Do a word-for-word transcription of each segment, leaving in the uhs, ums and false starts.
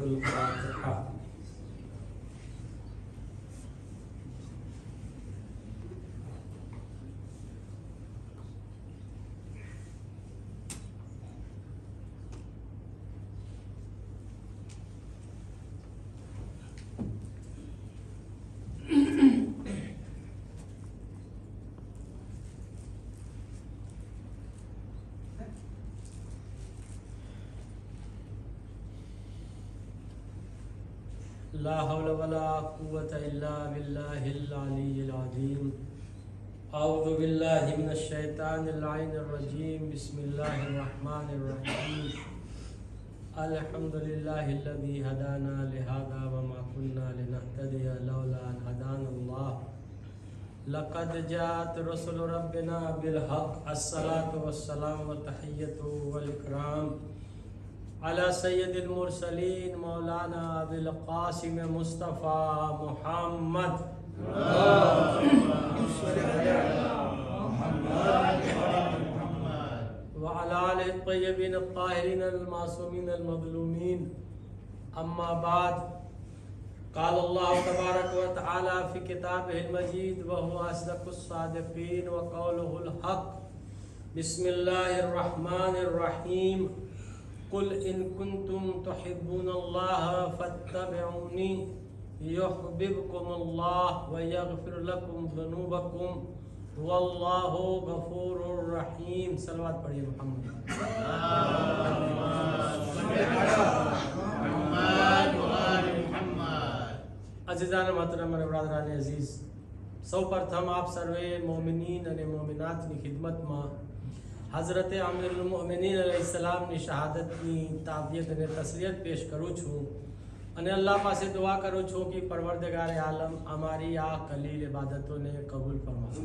सूरतुल फातिहा। ला हौला वला कुव्वता इल्ला बिल्लाहिल अलिय्यिल अज़ीम। अऊज़ु बिल्लाहि मिनश शैतानिर लाइनिर रजीम। बिस्मिल्लाहिर रहमानिर रहीम। अल्हम्दुलिल्लाहिल्लज़ी हदाना लिहाज़ा व मा कुन्ना लिनहतदिया लौला अन हदानल्लाह। लक़द जाअत रुसुलु रब्बिना बिल हक़्क़। अस्सलातु वस्सलामु व तहिय्यतु वल इकराम अला सय्यदिल मुरसलीन मौलाना अबिल क़ासिम मुस्तफ़ा मुहम्मद व अला आलिहि तय्यबीन ताहिरीन अल मासूमीन अल मज़लूमीन। अम्मा बाद क़ाल अल्लाहु तबारक व तआला फ़ी किताबिहिल मजीद व हुवा अस्दक़ुस सादिक़ीन व क़ौलुहुल हक़्क़। बिस्मिल्लाहिर रहमानिर रहीम। कुल इन कुंतुम तुहिब्बूनल्लाह फत्तबिऊनी युहब्बिबकुमुल्लाह व यग़फिर लकुम ज़ुनूबकुम वल्लाहु गफूरुर रहीम। सलवात पढ़िए मोहम्मद। अज़ीज़ान मोहतरम और बरादरान अजीज, सौ प्रथम आप सर्वे मोमिनीन અને મોમિનાતની ખિદમતમાં हज़रत अमीरुल मोमिनीन अलैहिस्सलामની શહાદતની તાબિયત અને તસલિયત પેશ કરું છું અને અલ્લાહ પાસે દુઆ કરું છું કે પરવરદગાર આલમ અમારી આ કલીલ ઇબાદતોને કબૂલ ફરમાવે।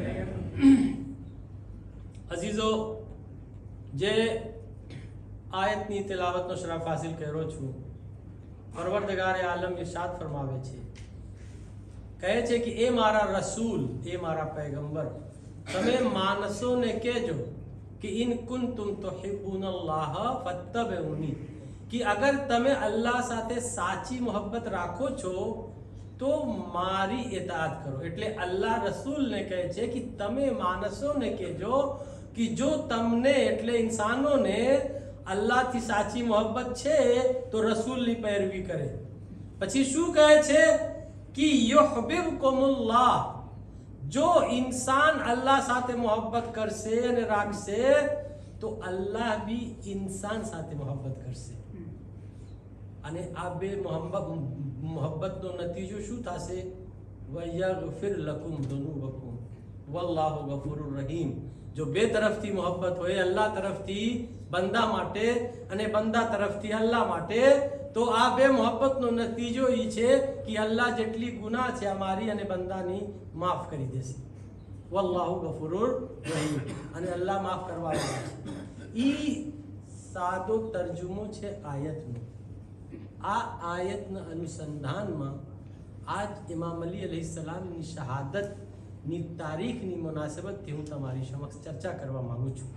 અઝીઝો, જે આયતની તિલાવતનો શરફ હાસિલ કર્યો છું, પરવરદગાર આલમ ઇરશાદ ફરમાવે છે, કહે છે કે એ મારા રસૂલ, એ મારા પૈગંબર, તમે માણસોને કહેજો कि इन कुंतुम तुहिब्बूनल्लाह फत्तबिऊनी, कि अगर तमे अल्लाह साथे साची मोहब्बत राखो छो तो मारी इताअत करो। એટલે અલ્લાહ રસૂલને કહે છે કે તમે માણસોને કહેજો कि जो તમને એટલે ઇન્સાનોને અલ્લાહથી સાચી મોહબ્બત છે તો રસૂલની पैरवी કરે। પછી શું કહે છે कि युहब्बिबकुमुल्लाह, जो इंसान अल्लाह साथे मोहब्बत करसे અને રાખશે તો અલ્લાહ બી ઇન્સાન સાથે મોહબ્બત કરશે અને આ બે મોહબ્બત મોહબ્બતનો નતીજો શું થશે? વયગફિર લકુમ ઝુનૂબકુમ વલ્લાહુ ગફૂરુર રહીમ। જો બે તરફથી મોહબ્બત હોય, અલ્લાહ તરફથી બંદા માટે અને બંદા તરફથી અલ્લાહ માટે, તો આ બે મોહબ્બતનો નતીજો એ છે કે અલ્લાહ જેટલી ગુનાહ છે અમારી અને બંદાની માફ કરી દેશે। વલ્લાહુ ગફૂરુર રહીમ, અને અલ્લાહ માફ કરવાવાળો છે। ઈ સાદો તર્જુમો છે આયતનો। આ આયતના અનુસંધાનમાં આજ ઇમામ અલી અલૈહિસ્સલામની શહાદતની તારીખની મુનાસબતથી હું તમારી સમક્ષ ચર્ચા કરવા માંગુ છું।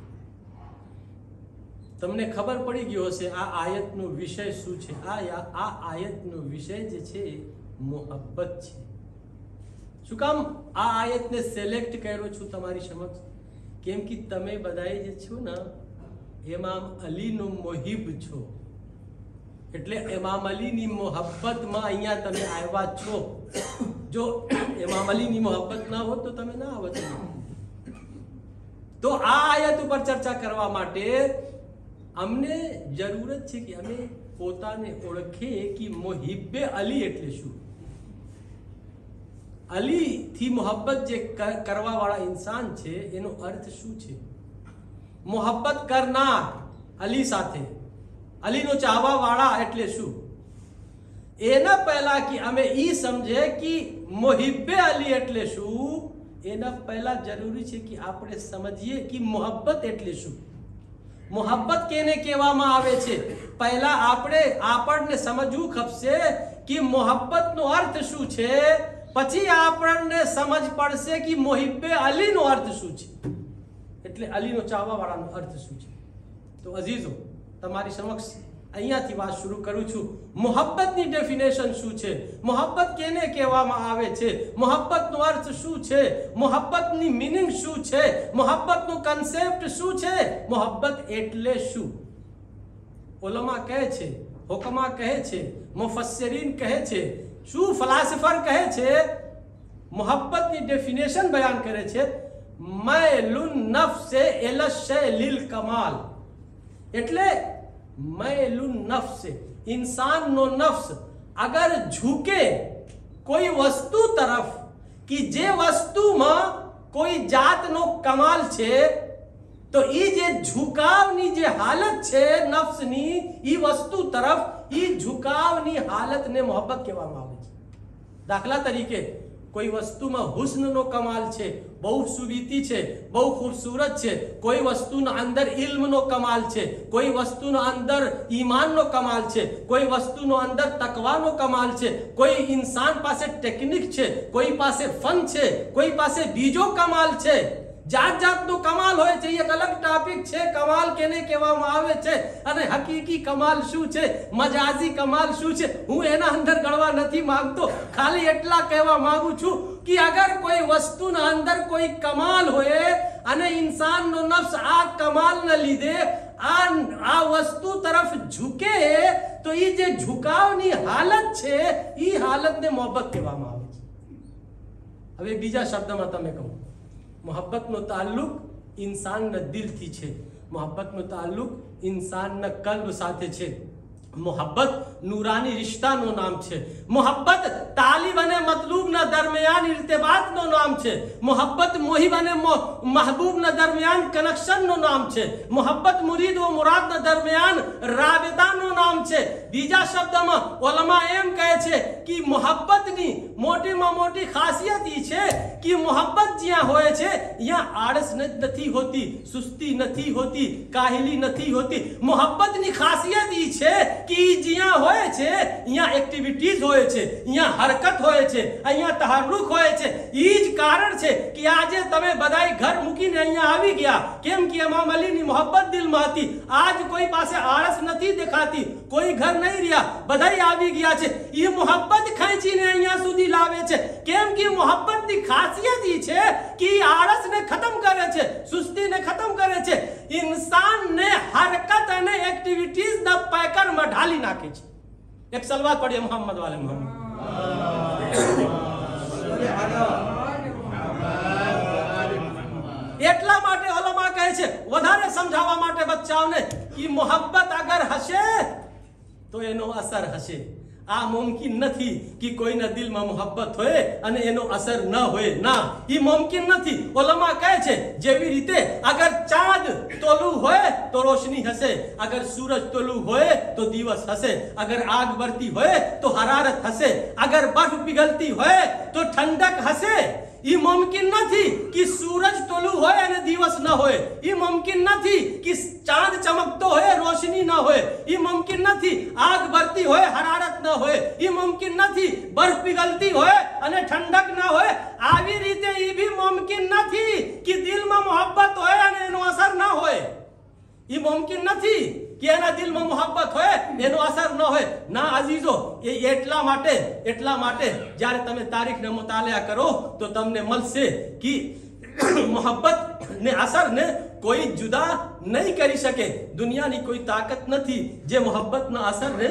તમને ખબર પડી ગયો હશે આ આયતનો વિષય શું છે। આ આ આયતનો વિષય જે છે મોહબ્બત છે। શું કામ આ આયતને સિલેક્ટ કર્યો છું તમારી સમક્ષ? કેમ કે તમે બધાએ જે છો ને ઇમામ અલીનો મોહિબ છો, એટલે ઇમામ અલીની મોહબ્બતમાં અહીંયા તમે આવ્યા છો। જો ઇમામ અલીની મોહબ્બત ના હોત તો તમે ના આવત। તો આ આયત ઉપર ચર્ચા કરવા માટે અમને જરૂરત છે કે અમે પોતાને ઓળખીએ કે મોહિબ્બે અલી એટલે શું। અલી થી મોહબ્બત જે કરવા વાળા ઇન્સાન છે એનો અર્થ શું છે? મોહબ્બત કરનાર અલી સાથે, અલીનો ચાહવા વાળા એટલે શું? એના પહેલા કે અમે ઈ સમજે કે મોહિબ્બે અલી એટલે શું, એના પહેલા જરૂરી છે કે આપણે સમજીએ કે મોહબ્બત એટલે શું। મોહબ્બત કેને કહેવામાં આવે છે પહેલા આપણે આપણને સમજવું ખપશે કે મોહબ્બતનો અર્થ શું છે। પછી આપણને સમજ પડશે કે મોહિબ્બે અલીનો અર્થ શું છે, એટલે અલીનો ચાહવા વાળાનો અર્થ શું છે। તો અઝીઝો, તમારી સમક્ષ અહીંયાથી વાત શરૂ કરું છું. મોહબ્બતની ડેફિનેશન શું છે? મોહબ્બત કેને કહેવામાં આવે છે? મોહબ્બતનો અર્થ શું છે? મોહબ્બતની મીનિંગ શું છે? મોહબ્બતનો કન્સેપ્ટ શું છે? મોહબ્બત એટલે શું? ઉલમા કહે છે, હુકમા કહે છે, મુફસ્સિરીન કહે છે, શું ફલાસફર કહે છે? મોહબ્બતની ડેફિનેશન બયાન કરે છે, મૈલુન નફ્સ ઇલા શય લિલ કમાલ. એટલે મૈલુન નફ્સ, इंसानનો નફ્સ અગર ઝૂકે કોઈ વસ્તુ તરફ કે જે વસ્તુમાં કોઈ જાતનો કમાલ છે, તો એ જે ઝુકાવની જે હાલત છે નફ્સની, એ વસ્તુ તરફ એ ઝુકાવની હાલતને મોહબ્બત કહેવામાં આવે છે. દાખલા તરીકે કોઈ વસ્તુમાં હુસ્નનો કમાલ છે, બહુ સુવીતી છે, બહુ ખૂબસૂરત છે. કોઈ વસ્તુના અંદર ઇલ્મનો કમાલ છે, કોઈ વસ્તુના અંદર ઈમાનનો કમાલ છે, કોઈ વસ્તુનો અંદર તકવાનો કમાલ છે, કોઈ ઇન્સાન પાસે ટેકનિક છે, કોઈ પાસે ફન છે, કોઈ પાસે બીજો કમાલ છે. જાત જાતનો કમાલ હોય છે. એક અલગ ટોપિક છે કમાલ કેને કહેવામાં આવે છે અને હકીકી કમાલ શું છે, મજાજી કમાલ શું છે. હું એના અંદર ગણવા નથી માંગતો, ખાલી એટલા કહેવા માંગુ છું કે અગર કોઈ વસ્તુના અંદર કોઈ કમાલ હોય અને ઇન્સાનનો નફ્સ આ કમાલને લીધે આ આ વસ્તુ તરફ ઝૂકે, તો એ જે ઝુકાવની હાલત છે એ હાલતને મોહબ્બત કહેવામાં આવે છે. હવે બીજા શબ્દમાં તમે કહો, મોહબ્બતનો તાલ્લુક ઇન્સાનના દિલથી છે, મોહબ્બતનો તાલ્લુક ઇન્સાનના કલ્બ સાથે છે. મોહબ્બત નૂરાની રિશ્તાનો નામ છે. મોહબ્બત તાલિબ અને મતલૂબના દરમિયાન ઇર્તિબાતનો નામ છે. મોહબ્બત મોહિબ અને મહબૂબના દરમિયાન કનેક્શનનો નામ છે. મોહબ્બત મુરીદ વ મુરાદના દરમિયાન રાબતાનો નામ છે. બીજા શબ્દમાં ઉલમા એમ કહે છે કે મોહબ્બતની મોટીમાં મોટી ખાસિયત એ છે કે મોહબ્બત જ્યાં હોય છે ત્યાં આળસ નથી હોતી, સુસ્તી નથી હોતી, કાહિલી નથી હોતી. મોહબ્બતની ખાસિયત એ છે કે જ્યાં હોય છે અહીંયા એક્ટિવિટીઝ હોય છે, અહીંયા હરકત હોય છે, અહીંયા તહરુક હોય છે. એ જ કારણ છે કે આજે તમે બધાય ઘર મૂકીને અહીંયા આવી ગયા. કેમ કે ઇમામ અલીની મોહબ્બત દિલમાં હતી. આજ કોઈ પાસે આળસ નથી દેખાતી, કોઈ ઘર નહીં રહ્યા, બધાય આવી ગયા છે. એ મોહબ્બત ખેંચીને અહીંયા સુધી લાવે છે. કેમ કે મોહબ્બતની ખાસિયત એ છે કે આળસને ખતમ કરે છે, સુસ્તીને ખતમ કરે છે, ઇન્સાનને હરકત અને એક્ટિવિટીઝના પેકરમાં ઢાલી નાખે છે. એક સલવાત પડીએ મોહમ્મદ વાલે મોહમ્મદ. એટલા માટે ઉલમા કહે છે, વધારે સમજાવવા માટે બચ્ચાઓને, કે મોહબ્બત અગર હશે તો એનો અસર હશે. આ મુમકિન નથી કે કોઈના દિલમાં મોહબ્બત હોય અને એનો અસર ન હોય. ના, એ મુમકિન નથી. ઉલમા કહે છે જેવી રીતે અગર ચાંદ તોલું હોય તો રોશની હશે, અગર સૂરજ તોલું હોય તો દિવસ હશે, અગર આગ બળતી હોય તો હરારત હશે, અગર બરફ पिघलती હોય તો ઠંડક હશે. ये मुमकिन नहीं कि सूरज तोलू हो અને દિવસ ન હોય. ये मुमकिन नहीं कि चांद चमकतो હોય रोशनी न હોય. ये मुमकिन नहीं आग बढ़ती હોય हरारत न હોય. ये मुमकिन नहीं बर्फ पिघलती હોય અને ઠંડક ન હોય. આવી રીતે ये भी मुमकिन नहीं कि दिल में मोहब्बत હોય અને એનો અસર ન હોય. ये मुमकिन नहीं कि એના દિલમાં મોહબ્બત હોય એનો અસર ન હોય. ના અઝીઝો, એ એટલા માટે એટલા માટે જ્યારે તમે તારીખને મુતાલિયા કરો તો તમને મળશે કે મોહબ્બત ને અસર ને કોઈ જુદા નહીં કરી શકે. દુનિયાની કોઈ તાકાત નથી જે મોહબ્બતના અસરને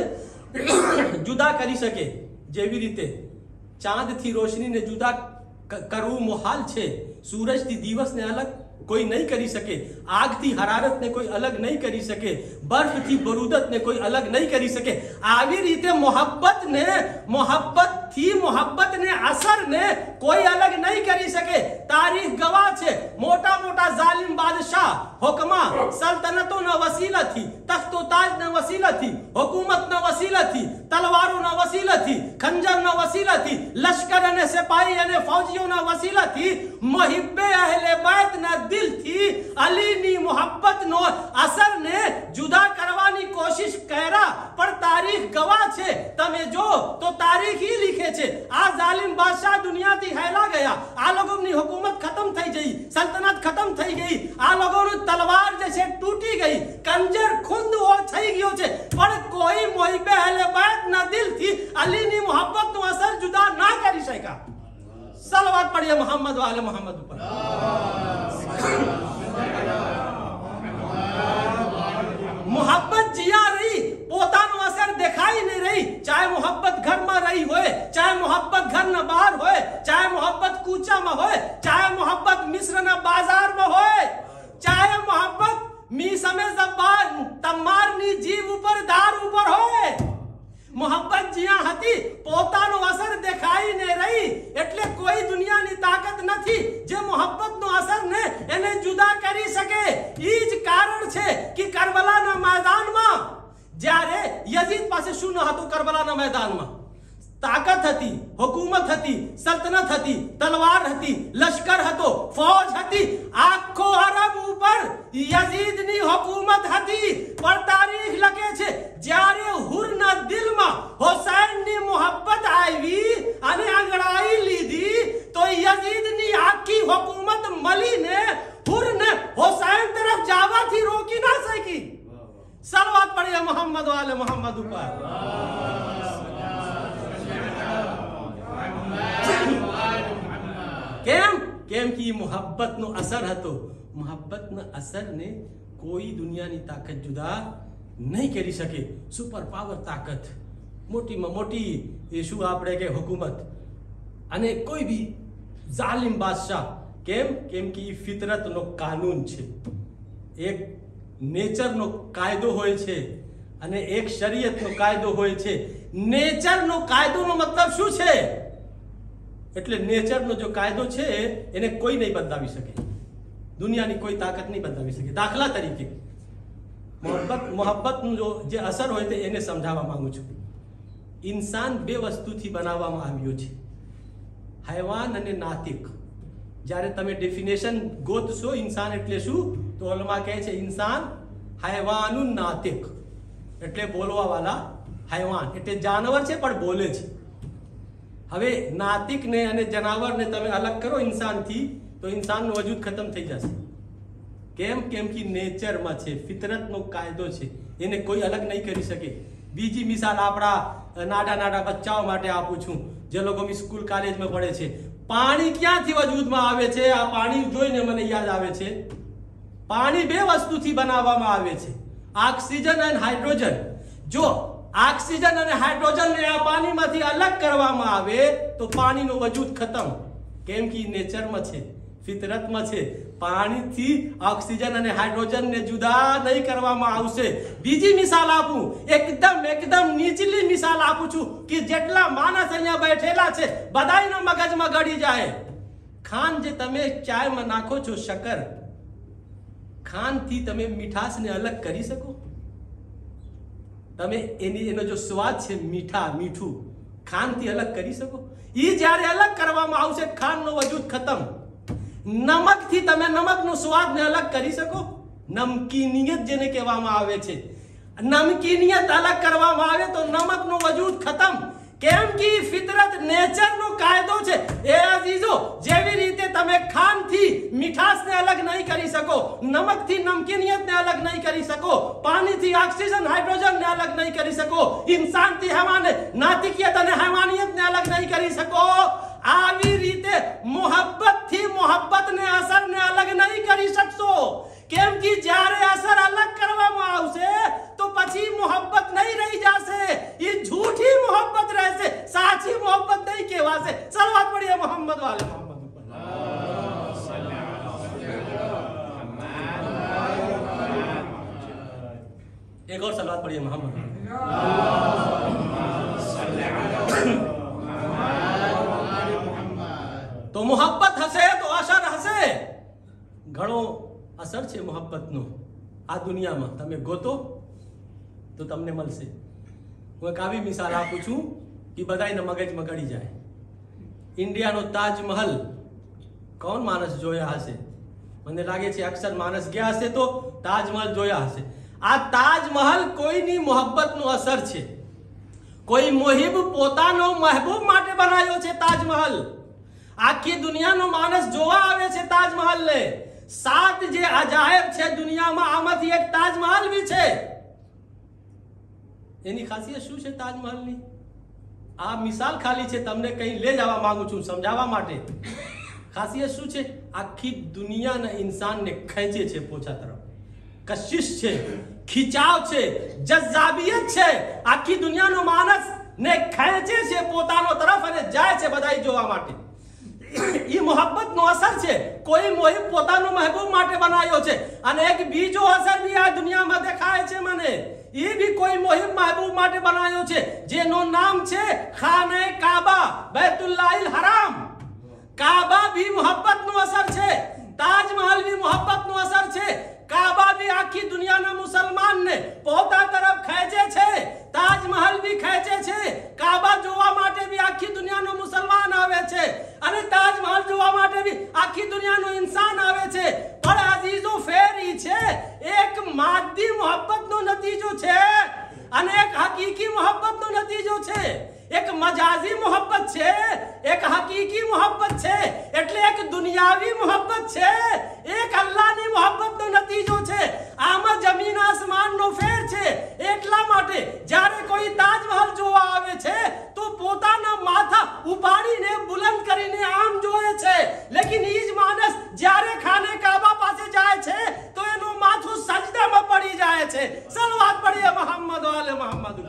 જુદા કરી શકે. જેવી રીતે ચાંદથી રોશનીને જુદા કરવું મુહાલ છે, સૂરજથી દિવસને અલગ कोई नहीं करी सके, आग थी हरारत ने कोई अलग नहीं करी सके, बर्फ थी बरूदत ने कोई अलग नहीं करी सके. આવી રીતે મોહબ્બત ને મોહબ્બત થી મોહબ્બત ને અસર ને કોઈ અલગ નહીં કરી શકે. તારીખ ગવાહ છે, મોટા મોટા જાલિમ બાદશાહ હુકમા સલ્તનતોના વસીલાથી, તખ્તો તાજના વસીલાથી, હુકુમતના વસીલાથી, તલવારોના વસીલાથી, ખંજરના વસીલાથી, લશ્કર અને સિપાહી અને ફૌજીઓના વસીલાથી મુહિબ્બે અહેલે बैतના દિલથી અલીની મોહબ્બતનો અસરને જુદા કરવાની કોશિશ કર્યા. પણ તારીખ ગવાહ છે. તમે જો તો તારીખ ही लिखे છે. આ જાલિમ બાદશાહ દુનિયાથી હેલા ગયા. આ લોકોની હુકુમત ખતમ થઈ ગઈ, સલ્તનત ખતમ થઈ ગઈ. આ લોકોની તલવાર જે છે તૂટી ગઈ, કંજર ખુદ ઓ થઈ ગયો છે, પણ કોઈ મોહિબે અહલે બેત ના દિલથી અલીની મોહબ્બતનો અસર જુદા ના કરી શક્યા. સલવાત પડીએ મોહમ્મદ વાલે મોહમ્મદ ઉપર. मोहब्बत जिया रही, પોતાનો અસર દેખાઈ નહીં રહી. ચાહે મોહબ્બત ઘરમાં રહી હોય, ચાહે મોહબ્બત ઘરના બહાર હોય, ચાહે મોહબ્બત કૂચામાં હોય, ચાહે મોહબ્બત મિસ્રના બાજારમાં હોય, ચાહે મોહબ્બત મીસમે ઝબાન તમારની જીભ ઉપર દાર ઉપર હોય. મોહબ્બત જ્યાં હતી પોતાનો અસર દેખાઈ ન રહી, એટલે કોઈ દુનિયાની તાકાત નથી જે મોહબ્બતનો અસરને એને જુદા કરી શકે. ઈ જ કારણ છે કે કરબલાના મેદાનમાં જ્યારે યઝીદ પાસે શું ન હતું, કરબલાના મેદાનમાં તાકાત હતી, હુકુમત હતી, સલ્તનત હતી, તલવાર હતી, લશ્કર હતો, ફૌજ હતી, આખો અરબ ઉપર યઝીદની હુકુમત હતી. પણ તારીખ લખે છે જ્યારે હુરના દિલમાં હુસૈનની મોહબ્બત આવી અને અંગડાઈ લીધી તો યઝીદની આખી હુકુમત મળીને હુરને હુસૈન તરફ જવાથી રોકી ના શકી. સલવાત પડીએ મોહમ્મદ વાલે મોહમ્મદ ઉપર. કેમ? કેમ કે મોહબ્બતનો અસર હતો. મોહબ્બતના અસરને કોઈ દુનિયાની તાકાત જુદા નહીં કરી શકે. સુપર પાવર તાકાત, મોટીમાં મોટી એ શું આપણે કે હુકુમત અને કોઈ બી જાલિમ બાદશાહ. કેમ? કેમ કે ફિતરતનો કાનૂન છે, એક નેચરનો કાયદો હોય છે અને એક શરીયતનો કાયદો હોય છે. નેચરનો કાયદોનો મતલબ શું છે? એટલે નેચરનો જો કાયદો છે એને કોઈ નહીં બદલાવી શકે, દુનિયાની કોઈ તાકાત નહીં બદલાવી શકે. દાખલા તરીકે મોહબ્બત મોહબ્બતનું જો જે અસર હોય તે એને સમજાવવા માંગુ છું. ઇન્સાન બે વસ્તુથી બનાવવામાં આવ્યો છે, હૈવાન અને નાતિક. જ્યારે તમે ડેફિનેશન ગોતશો ઇન્સાન એટલે શું, તો ઓલમાં કહે છે ઇન્સાન હૈવાનુન નાતિક, એટલે બોલવા વાળા હૈવાન, એટલે જાનવર છે પણ બોલે છે. હવે નાતિકને અને જનાવરને તમે અલગ કરો ઇન્સાનથી તો ઇન્સાનનો વજૂદ ખતમ થઈ જશે. કેમ? કેમ કે નેચરમાં છે, ફિતરતનો કાયદો છે, એને કોઈ અલગ નહીં કરી શકે. બીજી મિસાલ આપણા નાના નાના બચ્ચાઓ માટે આપું છું જે લોકો સ્કૂલ કોલેજમાં પડે છે. પાણી ક્યાંથી વજૂદમાં આવે છે? આ પાણી જોઈને મને યાદ આવે છે પાણી બે વસ્તુથી બનાવવામાં આવે છે, ઓક્સિજન અને હાઇડ્રોજન. જો ઓક્સિજન અને હાઇડ્રોજનને આ પાણીમાંથી અલગ કરવામાં આવે તો પાણીનો વજૂદ ખતમ. કેમ કે નેચરમાં છે, ફિતરતમાં છે, પાણીથી ઓક્સિજન અને હાઇડ્રોજનને જુદા નહીં કરવામાં આવશે. બીજી મિસાલ આપું, એકદમ એકદમ નીચલી મિસાલ આપું છું કે જેટલા માણસ અહીંયા બેઠેલા છે બધાયના મગજમાં ગળી જાય. ખાંડ જે તમે ચાયમાં નાખો છો, શક્કર, ખાંડથી તમે મીઠાશને અલગ કરી શકો? તમે એની એનો જો સ્વાદ છે મીઠા મીઠું, ખાંડથી અલગ કરી શકો? એ જ્યારે અલગ કરવામાં આવશે ખાંડનો વજૂદ ખતમ. નમકથી તમે નમકનો સ્વાદને અલગ કરી શકો? નમકીનિયત જેને કહેવામાં આવે છે, નમકીનિયત અલગ કરવામાં આવે તો નમકનો વજૂદ ખતમ. કેમ કે ફિતરત નેચરનો કાયદો છે. એ અજીઝો, જેવી રીતે તમે ખાંડથી મીઠાશને અલગ નહીં કરી શકો, નમકથી નમકીનિયતને અલગ નહીં કરી શકો, પાણીથી ઓક્સિજન હાઇડ્રોજનને અલગ નહીં કરી શકો, ઇન્સાનથી હૈવાને નાતિકિયત અને હૈવાનિયતને અલગ નહીં કરી શકો, આવી રીતે મોહબ્બતથી મોહબ્બતને અસરને અલગ નહીં કરી શકશો. કેમ કે જ્યારે અસર અલગ કરવામાં આવશે તો પછી મોહબ્બત નહીં રહી જશે, એ झूठी मोहब्बत રહેશે, સાચી મોહબ્બત નહીં કહેવાશે. સલવાત પડીએ મોહમ્મદ વાલે મોહમ્મદ ઉપર. એક और સલવાત પડીએ મોહમ્મદ. તો મોહબ્બત હશે તો અસર હશે. ઘણો અસર છે મોહબ્બતનો આ દુનિયામાં, તમે ગોતો તો તમને મળશે. હું એક આવી મિસાલ આપું છું કે બધાયના મગજમાં ગળી જાય. ઇન્ડિયાનો તાજમહલ કોણ માણસ જોયા હશે? મને લાગે છે અક્ષર માણસ ગયા હશે તો તાજમહલ જોયા હશે. આ તાજમહલ કોઈની મોહબ્બતનો અસર છે. કોઈ મોહિબ પોતાનો મહેબૂબ માટે બનાવ્યો છે તાજમહલ. આખી દુનિયાનો માણસ જોવા આવે છે તાજમહલને. સાત જે અજાયબ છે દુનિયામાં આમાંથી એક તાજમહલ બી છે. એની ખાસિયત શું છે તાજમહલની? આ મિસાલ ખાલી છે, તમને કઈ લઈ જવા માંગુ છું સમજાવવા માટે. ખાસિયત શું છે? આખી દુનિયાના ઇન્સાનને ખેંચે છે પોતા તરફ. કશિશ છે, ખીચાવ છે, જઝ્બાબિયત છે. આખી દુનિયાનો માનસ ને ખેંચે છે પોતાનો તરફ અને જાય છે બધાઈ જોવા માટે. એ મોહબ્બત નો અસર છે. કોઈ મોહિબ પોતાનો મહેબૂબ માટે બનાવ્યો છે અને એક બીજો અસર બી આ દુનિયામાં દેખાય છે મને. એ બી કોઈ મોહિબ મહેબૂબ માટે બનાવ્યો છે જેનું નામ છે ખાને કાબા, બેતુલ્લાહિલ હરામ. કાબા બી મોહબ્બત નો અસર છે, તાજમહલ બી મોહબ્બત નો અસર છે. કાબા બી આખી દુનિયાના મુસલમાનને પોતા તરફ ખેંચે છે, તાજમહલ બી ખેંચે છે. કાબા જોવા માટે બી આખી દુનિયાનો મુસલમાન આવે છે અને તાજમહલ જોવા માટે બી આખી દુનિયાનો ઇન્સાન આવે છે. પણ અઝીઝો ફેરી છે, એક માદી મોહબ્બતનો નતીજો છે અને એક હકીકી મોહબ્બતનો નતીજો છે. એક મજાજી મોહબ્બત છે, એક હકીકી મોહબ્બત છે. એટલે એક દુનિયાવી મોહબ્બત છે, એક અલ્લાહની મોહબ્બતનો નતીજો છે. આમાં જમીન આસમાનનો ફેર છે. એટલા માટે જ્યારે કોઈ તાજમહલ જોવા આવે છે તો પોતાના માથા ઉપાડીને બુલંદ કરીને આમ જોવે છે. લેકિન ઈ જ માણસ જ્યારે ખાને કાબા પાસે જાય છે તો એનું માથું સજદામાં પડી જાય છે. સલવાત પડીએ મોહમ્મદ વાલે મોહમ્મદ.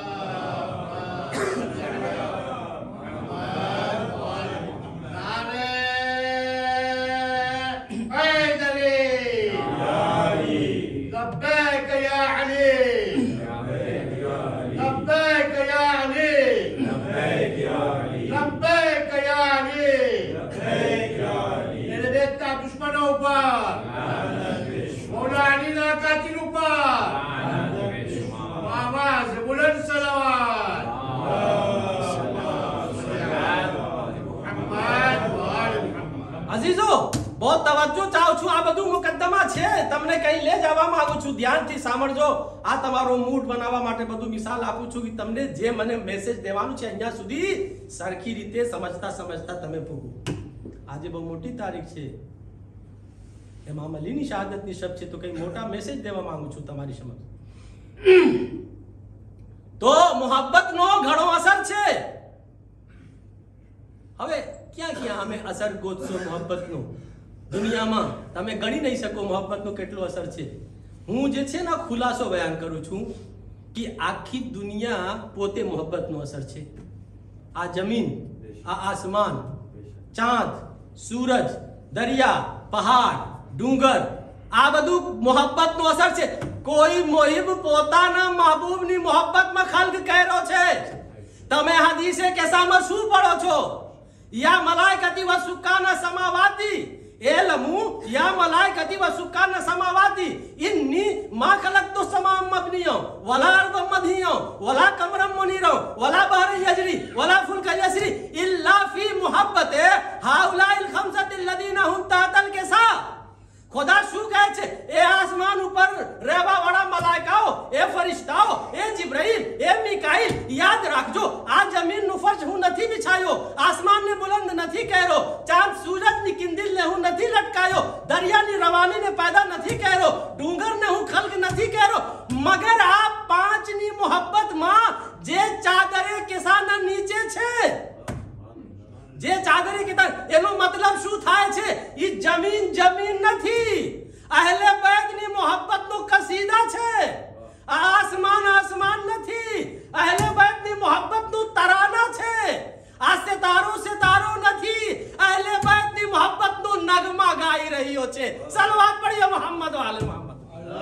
અઝીઝો, બહુ તવજ્જો ચાહું છું. આ બધું મુકદ્દમા છે, તમને કઈ લઈ જવા માંગુ છું. ધ્યાનથી સાંભળજો. આ તમારો મૂડ બનાવવા માટે બધું મિસાલ આપું છું કે તમને જે મને મેસેજ દેવાનું છે અહીંયા સુધી સરખી રીતે સમજતા સમજતા તમે પૂગો. આજે બહુ મોટી તારીખ છે, ઇમામ અલીની શહાદતની શબ છે, તો કઈ મોટા મેસેજ દેવા માંગુ છું તમારી સમક્ષ. તો મોહબ્બતનો ઘણો અસર છે. હવે ક્યાં ક્યાં અમે અસર ગોતશો મોહબ્બતનો? દુનિયામાં તમે ગણી નહીં શકો મોહબ્બતનો કેટલો અસર છે. હું જે છે ને ખુલાસો બયાન કરું છું કે આખી દુનિયા પોતે મોહબ્બતનો અસર છે. આ જમીન, આ આસમાન, ચાંદ, સૂરજ, દરિયા, પહાડ, ડુંગર, આ બધું મોહબ્બતનો અસર છે. કોઈ મોહિબ પોતાના મહબૂબની મોહબ્બતમાં ખલ્ક કર્યો છે. તમે હદીસે કેસામાં શું પડો છો? યા મલાઇકતી વ સુકાના સમાવાતી એલમુ યા મલાઇકતી વ સુકાના સમાવાતી ઇન્ની મા ખલકતુ સમામ મબનિયો વલા અર્દ મદહિયો વલા કમરમ મુનીરો વલા બહર યજરી વલા ફુલક યસરી ઇલ્લા ફી મુહબ્બતે હાઉલાઇલ ખમસતિ અલ્લદીના હુમ તાતલ કેસા. ખુદા શું કહે છે? એ આસમાન ઉપર રહેવા વાળા મલાઈકાઓ, એ ફરિશ્તાઓ, એ જિબ્રાઈલ, એ મિકાઈલ, યાદ રાખજો આ જમીનનો ફર્શ હું નથી બિછાયો, આસમાનને બુલંદ નથી કર્યો, ચાંદ સૂરજની કિંદિલને હું નથી લટકાયો, દરિયાની રવાનીને પેદા નથી કર્યો, ડુંગરને હું ખલ્ક નથી કર્યો, મગર આ પાંચની મોહબ્બતમાં જે ચાદરે કિસાના નીચે છે, જે ચાદરે કિતાબ, એનો મતલબ શું થાય છે? ઈ જમીન જમીન નથી, અહેલે બેતની મોહબ્બતનો કસીદા છે. આસમાન આસમાન નથી, અહેલે બેતની મોહબ્બતનો તરાના છે. આ સિતારો સિતારો નથી, અહેલે બેતની મોહબ્બતનો નગમા ગાઈ રહ્યો છે. સલવાત પઢિએ મોહમ્મદ વાલે મોહમ્મદ.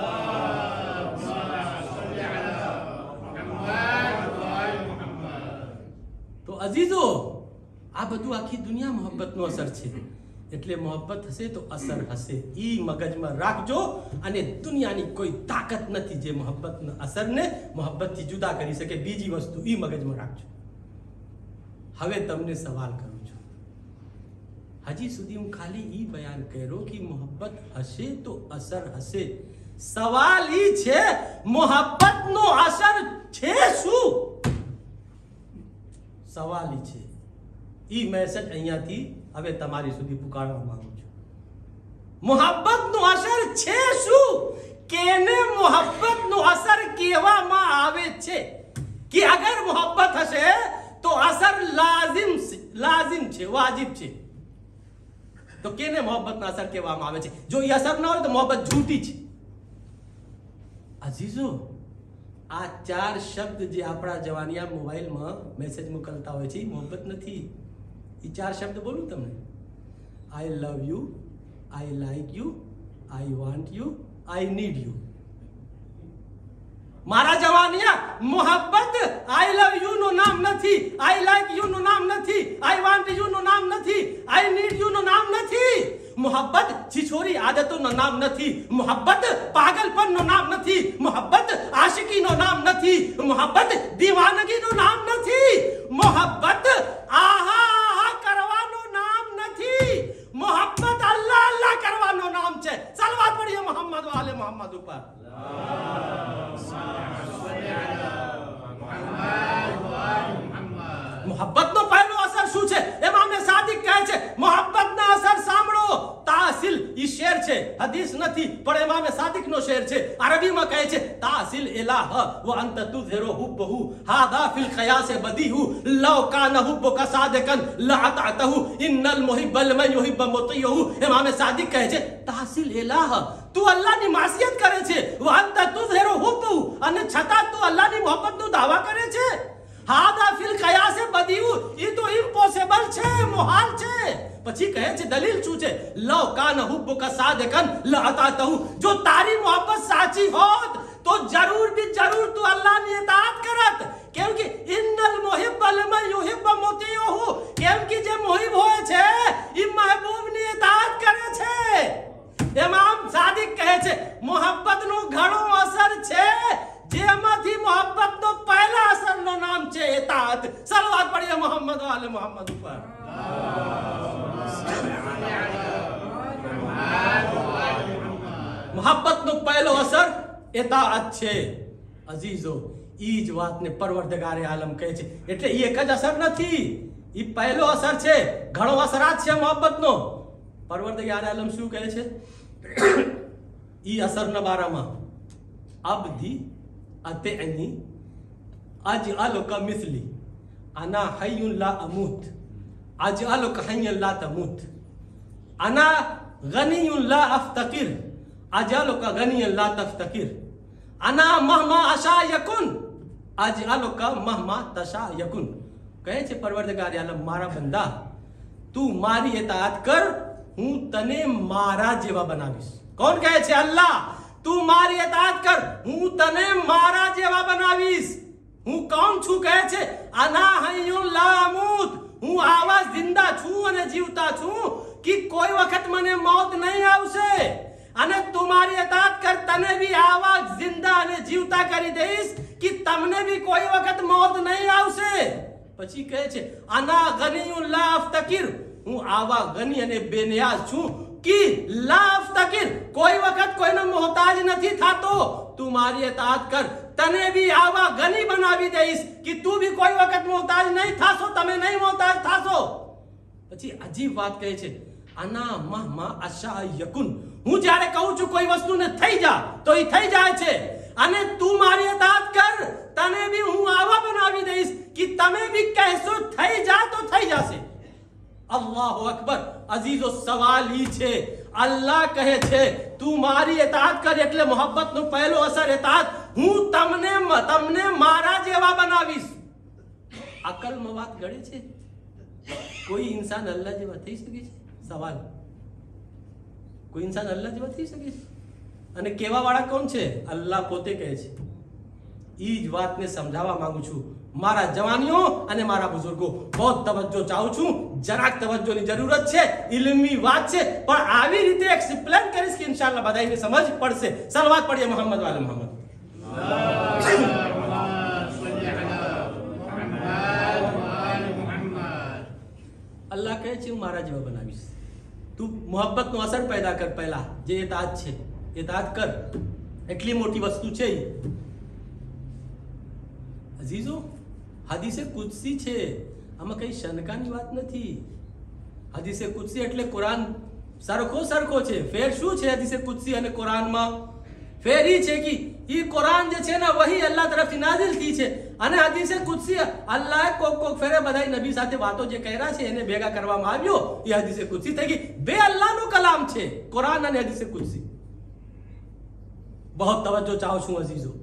તો અઝીઝો, આ બધું આખી દુનિયા મોહબ્બતનો અસર છે. એટલે મોહબ્બત હશે તો અસર હશે. ઈ મગજમાં રાખજો. અને દુનિયાની કોઈ તાકાત નથી જે મોહબ્બતના અસરને મોહબ્બતથી જુદા કરી શકે. બીજી વસ્તુ ઈ મગજમાં રાખજો. હવે તમને સવાલ કરું છું. હજી સુધી હું ખાલી ઈ બયાન કર્યો કે મોહબ્બત હશે તો અસર હશે. સવાલ ઈ છે મોહબ્બતનો અસર છે શું? સવાલ ઈ છે. ઈ મેસેજ અહીંયાથી હવે તમારી સુધી પુકારવા માંગુ છું. મોહબ્બતનો અસર છે શું? કેને મોહબ્બતનો અસર કહેવામાં આવે છે કે અગર મોહબ્બત હશે તો અસર લાઝિમ લાઝિમ છે, વાજિબ છે. તો કેને મોહબ્બતનો અસર કહેવામાં આવે છે? જો એ અસર ના હોય તો મોહબ્બત ઝૂઠી છે. અઝીઝો, આ ચાર શબ્દ જે આપણા જવાનિયા મોબાઈલમાં મેસેજ મોકલતા હોય છે એ મોહબ્બત નથી. એ ચાર શબ્દ બોલું તમને: I love you, I like you, I want you, I need you. મારા જવાનિયા, મોહબ્બત આઈ લવ યુ નું નામ નથી, આઈ લાઈક યુ નું નામ નથી, આઈ વોન્ટ યુ નું નામ નથી, આઈ નીડ યુ નું નામ નથી. મોહબ્બત છિછોરી આદતોનું નામ નથી, મોહબ્બત પાગલપનનું નામ નથી, મોહબ્બત આશિકીનું નામ નથી, મોહબ્બત દીવાનગીનું નામ નથી, મોહબ્બત આહા આહા કરવાનું નામ નથી, મોહબ્બત અલ્લાહ અલ્લાહ કરવાનું નામ છે. સલવાત પઢીએ મોહમ્મદ વાલે મોહમ્મદ ઉપર. મોહબ્બતનો પહેલો અસર શું છે? ઇમામ સાદિક કહે છે મોહબ્બતનો અસર સાંભળો. તાસિલ ઈ શેર છે, હદીસ નથી, પણ ઇમામ સાદિકનો શેર છે. અરબીમાં કહે છે તાસિલ ઇલાહ વ અંત તુઝહિરુ હુબ્બહુ હાદા ફિલ ખયાસ બદીહુ લવ કાન હુબ્બુકા સાદિકન લઅતઅતહુ ઇન્નલ મુહિબ્બ લમન યુહિબ્બ મુતિયહુ. ઇમામ સાદિક કહે છે તાસિલ ઇલાહ, તું અલ્લાહની માસિયત કરે છે, વ અંત તુઝહિરુ હુબ્બહુ, અને છતાં તું અલ્લાહની મોહબ્બતનો દાવા કરે છે. હાદા ફિલ કયાસ બદીહુ, એ તો ઇમ્પોસિબલ છે, મુહાલ છે. પછી કહે છે દલીલ શું છે? લવ કાન હુબ્બુકા સાદિકન લઅતઅતહુ, જો તારી મોહબ્બત સાચી હોત તો જરૂર भी જરૂર તું અલ્લાહની ઇતાઅત કરત. કેમ કે ઇન્નલ મુહિબ્બ લમન યુહિબ્બ મુતિયહુ, કેમ કે જે મુહિબ હોય છે એ મહબૂબની ઇતાઅત કરે છે. ઇમામ સાદિક કહે છે મોહબ્બતનો ઘણો અસર છે, જેમાંથી મોહબ્બતનો પહેલા અસરનો નામ છે ઇતાઅત. સલવાત પઢીએ મોહમ્મદ વાલે મોહમ્મદ ઉપર. મોહબ્બતનો પહેલો અસર ઇતાઅત છે. અઝીઝો, ઈ જ વાતને પરવરદગારે આલમ કહે છે. એટલે એ એક જ અસર નથી, એ પહેલો અસર છે. ઘણો અસરાત છે મોહબ્બતનો. પરવરદગારે આલમ શું કહે છે ઈ અસરના બારામાં? અબદી અતેની અજઅલુકા મિસલી અના હય્યુન લા અમૂત અજઅલુકા હય્યન લા તમૂત અના ગનિયુન લા અફતકિર અજઅલુકા ગનિયન લા તફતકિર અના મહમા અશા યકુન અજઅલુકા મહમા તશા યકુન. કહે છે પરવરદગાર આલમ, મારા બંદા, તું મારી ઇતાઅત કર, હું તને મારા જેવા બનાવીશ. કોણ કહે છે? અલ્લાહ. તું મારી ઇતાઅત કર, હું તને મારા જેવા બનાવીશ. હું કોણ છું? કહે છે અના હય્યુન લા અમૂત, હું આવા જિંદા છું અને જીવતા છું કે કોઈ વખત મને મોત નહીં આવશે. અને તમારી ઇતાઅત કર, તને भी આવા જિંદા અને જીવતા કરી દઈશ કે તમને भी કોઈ વખત મોત નહીં આવશે. પછી કહે છે અના ગનિયુન લા અફતકિર, હું આવા ગની અને બેનિયાઝ છું કે લા અફતકિર, કોઈ વખત કોઈનો મોહતાજ નથી થાતો. તું મારી ઇતાઅત કર, તને भी આવા ગની બનાવી દઈશ કે તું भी કોઈ વખત મોહતાજ નહીં થાશો, તમે નહીં મોહતાજ થાશો. પછી અજીબ વાત કહે છે અના મહમા અશા યકુન, હું જ્યારે કહું છું કોઈ વસ્તુને થઈ જા તો એ થઈ જાય છે. અને તું મારી ઇતાઅત કર, તને भी હું આવા બનાવી દઈશ કે તમે भी કહેશો થઈ જા તો થઈ જશે. અલ્લાહુ અકબર. અઝીઝો, સવાલ ઈ છે, અલ્લાહ કહે છે તું મારી ઇતાઅત કર એટલે મોહબ્બતનો પહેલો અસર ઇતાઅત, હું તમને તમને મારા જેવા બનાવીશ. અકલમાં વાત ગળે છે? કોઈ ઇન્સાન અલ્લાહ જેવા થઈ શકે છે? સવાલ. કોઈ ઇન્સાન અલ્લાહ જેવા થઈ શકે છે? અને કહેવા વાળા કોણ છે? અલ્લાહ પોતે કહે છે. ઈ જ વાતને સમજાવવા માંગુ છું મારા જવાનીઓ અને મારા બુઝુર્ગો. બહુ તવજ્જો ચાહું છું, જરાક તવજ્જોની જરૂરત છે. ઇલ્મી વાત છે, પણ આવી રીતે એક્સપ્લેન કરીશ કે ઇન્શાઅલ્લાહ બધાને સમજ પડશે. સલવાત પઢીએ મોહમ્મદ વાલે મોહમ્મદ. અલ્લાહ કહે છે હું મારા જેવા બનાવીશ. તું મોહબ્બતનો અસર પેદા કર. પહેલા જે ઇતાઅત છે, ઇતાઅત કર. એટલી મોટી વસ્તુ છે. અઝીઝો, હદીસે કુદસી છે, આમાં કઈ શંકાની વાત નથી. હદીસે કુદસી એટલે કુરાન સરખો સરખો છે. ફેર શું છે હદીસે કુદસી અને કુરાનમાં? ફેર ઈ છે કે ઈ કુરાન જે છે ને વહી અલ્લાહ તરફથી નાઝિલ થઈ છે અને હદીસે કુદસી અલ્લાહ કોક કોક ફેરે બધા નબી સાથે વાતો જે કર્યા છે એને ભેગા કરવામાં આવ્યો એ હદીસે કુદસી થઈ ગઈ. બે અલ્લાહનો કલામ છે કુરાન અને હદીસે કુદસી. બહુ તવજ્જો ચાહું છું અઝીઝો.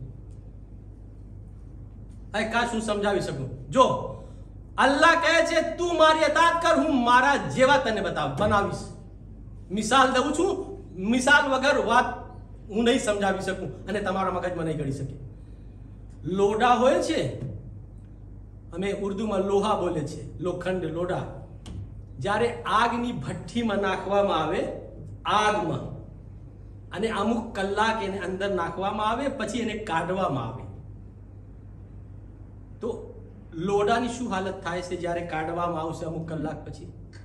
આ કાશ હું સમજાવી શકું. જો અલ્લાહ કહે છે તું મારી અતાત કર, હું મારા જેવા તને બતાવ બનાવીશ. મિસાલ દઉં છું, મિસાલ વગર વાત હું નહીં સમજાવી શકું અને તમારા મગજમાં નહીં ગળી શકે. લોઢા હોય છે, અમે ઉર્દુમાં લોહા બોલે છે, લોખંડ લોઢા. જ્યારે આગની ભઠ્ઠીમાં નાખવામાં આવે, આગમાં, અને અમુક કલાક એને અંદર નાખવામાં આવે પછી એને કાઢવામાં આવે, તો લોઢાની શું હાલત થાય છે જ્યારે કાઢવામાં આવશે અમુક કલાક પછી?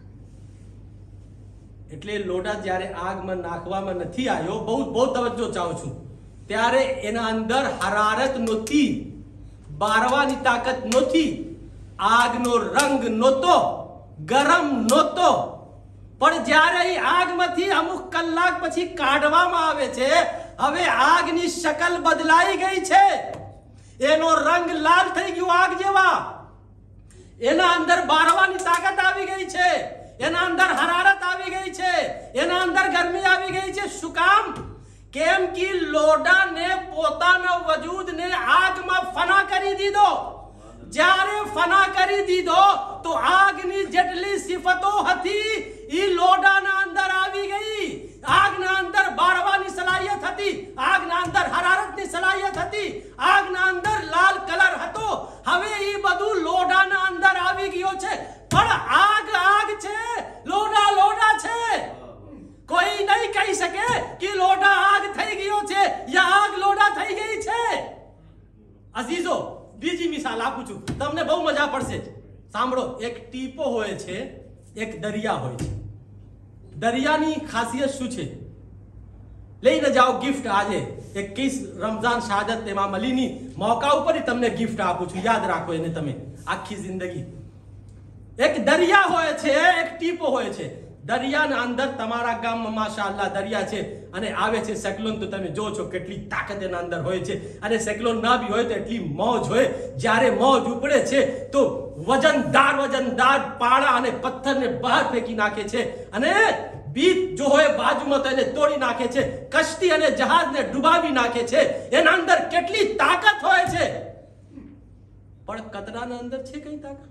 એટલે લોઢા જ્યારે આગમાં નાખવામાં નથી આવ્યો, બહુ બહુ તવજ્જો ચાહું છું, ત્યારે એના અંદર હરારત નહોતી, બારવાની તાકાત નહોતી, આગનો રંગ નહોતો, ગરમ નહોતો. પણ જ્યારે એ આગમાંથી અમુક કલાક પછી કાઢવામાં આવે છે, હવે આગની શકલ બદલાઈ ગઈ છે. એનો રંગ લાલ થઈ ગયો આગ જેવા. એના અંદર બારવાની તાકાત આવી ગઈ છે, એના અંદર હરારત આવી ગઈ છે, એના અંદર ગરમી આવી ગઈ છે. શું કામ? કેમ કે લોઢાને પોતાના વજૂદને આગમાં ફના કરી દીધો. જ્યારે ફના કરી દીધો તો આગની જેટલી સિફતો હતી એ લોઢાના અંદર આવી ગઈ. આગના અંદર બાળવાની સલાહિયત હતી, આગના અંદર હરારતની સલાહિયત હતી, આગના અંદર લાલ કલર હતો. હવે એ બધું લોઢાના અંદર આવી ગયો છે. પણ આગ આગ છે, લોઢા લોઢા છે. કોઈ નહીં કહી શકે કે લોઢા આગ થઈ ગયો છે યા આગ લોઢા થઈ ગઈ છે. અઝીઝો, બીજી મિસાલ આપું છું, તમને બહુ મજા પડશે. સાંભળો. એક ટીપો હોય છે, એક દરિયા હોય છે. દરિયાની ખાસિયત શું છે? લઈને જાઓ ગિફ્ટ. આજે એકવીસ રમઝાન શહાદત ઇમામ અલીની મોકા ઉપર તમને ગિફ્ટ આપું છું, યાદ રાખો એને તમે આખી જિંદગી. એક દરિયા હોય છે, એક ટીપો હોય છે. દરિયાના અંદર તમારા ગામમાં માશાઅલ્લાહ દરિયા છે અને આવે છે સાયક્લોન, તો તમે જો છો કેટલી તાકાત એના અંદર હોય છે. અને સાયક્લોન ના બી હોય તો એટલી મોજ હોય. જ્યારે મોજ ઉપડે છે તો વજનદાર વજનદાર પાડા અને પથ્થરને બહાર ફેંકી નાખે છે અને બીજ જો હોય બાજુમાં તો એને તોડી નાખે છે. કશ્તી અને જહાજને ડુબાવી નાખે છે. એના અંદર કેટલી તાકાત હોય છે. પણ કતરાના અંદર છે કઈ તાકાત?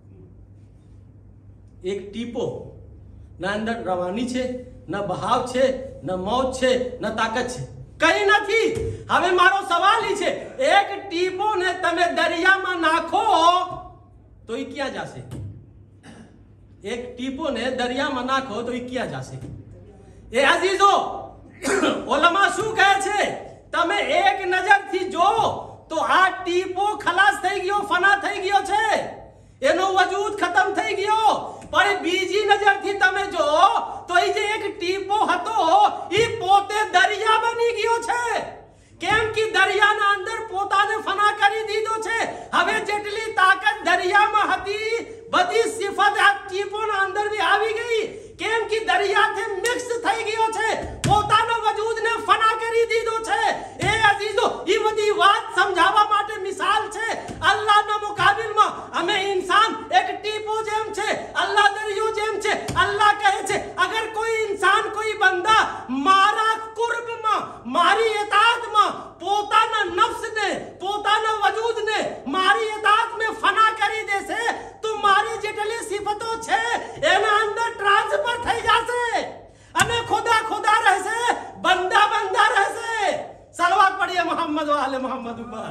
એક ટીપો ના અંદર રવાની છે, ન બહાવ છે, ન મોજ છે, ન તાકાત છે, કઈ નથી. હવે મારો સવાલ ઈ છે, એક ટીપો ને તમે દરિયામાં નાખો તો એ ક્યાં જશે? એક ટીપો ને દરિયામાં નાખો તો એ ક્યાં જશે? એ અઝીઝો, ઉલમા શું કહે છે? તમે એક નજરથી જો તો આ ટીપો ખલાસ થઈ ગયો, ફના થઈ ગયો છે, એનો વજૂદ ખતમ થઈ ગયો. પણ બીજી નજરથી તમે જો તો એ જે એક ટીપો હતો એ પોતે દરિયા બની ગયો છે. કેમ કે દરિયાના અંદર પોતાને ફના કરી દીધો છે. હવે જેટલી તાકાત દરિયામાં હતી બધી સિફત આ ટીપોના અંદર બી આવી ગઈ. કેમ કે દરિયાથી મિક્સ થઈ ગયો છે, પોતાનો વજૂદને ફના કરી દીધો છે. એ અઝીઝો, એ બધી વાત સમજાવવા માટે મિસાલ છે. અલ્લાહના મુકાબિલમાં અમે ઇન્સાન એક ટીપો જેમ છે, અલ્લાહ દરિયો જેમ છે. અલ્લાહ કહે છે અગર કોઈ ઇન્સાન, કોઈ બંદા મારા કુર્બમાં, મારી ઇતાઅતમાં પોતાના નફ્સને, પોતાના વજૂદને મારી ઇતાઅતમાં ફના કરી દેશે તો મારી જેટલી સિફતો છે એના અંદર ટ્રાન્સફર થઈ જશે અને ખુદા ખુદા રહેશે, બંદા બંદા રહેશે. સલવાત પढ़िए मोहम्मद वाले मोहम्मद ઉપર.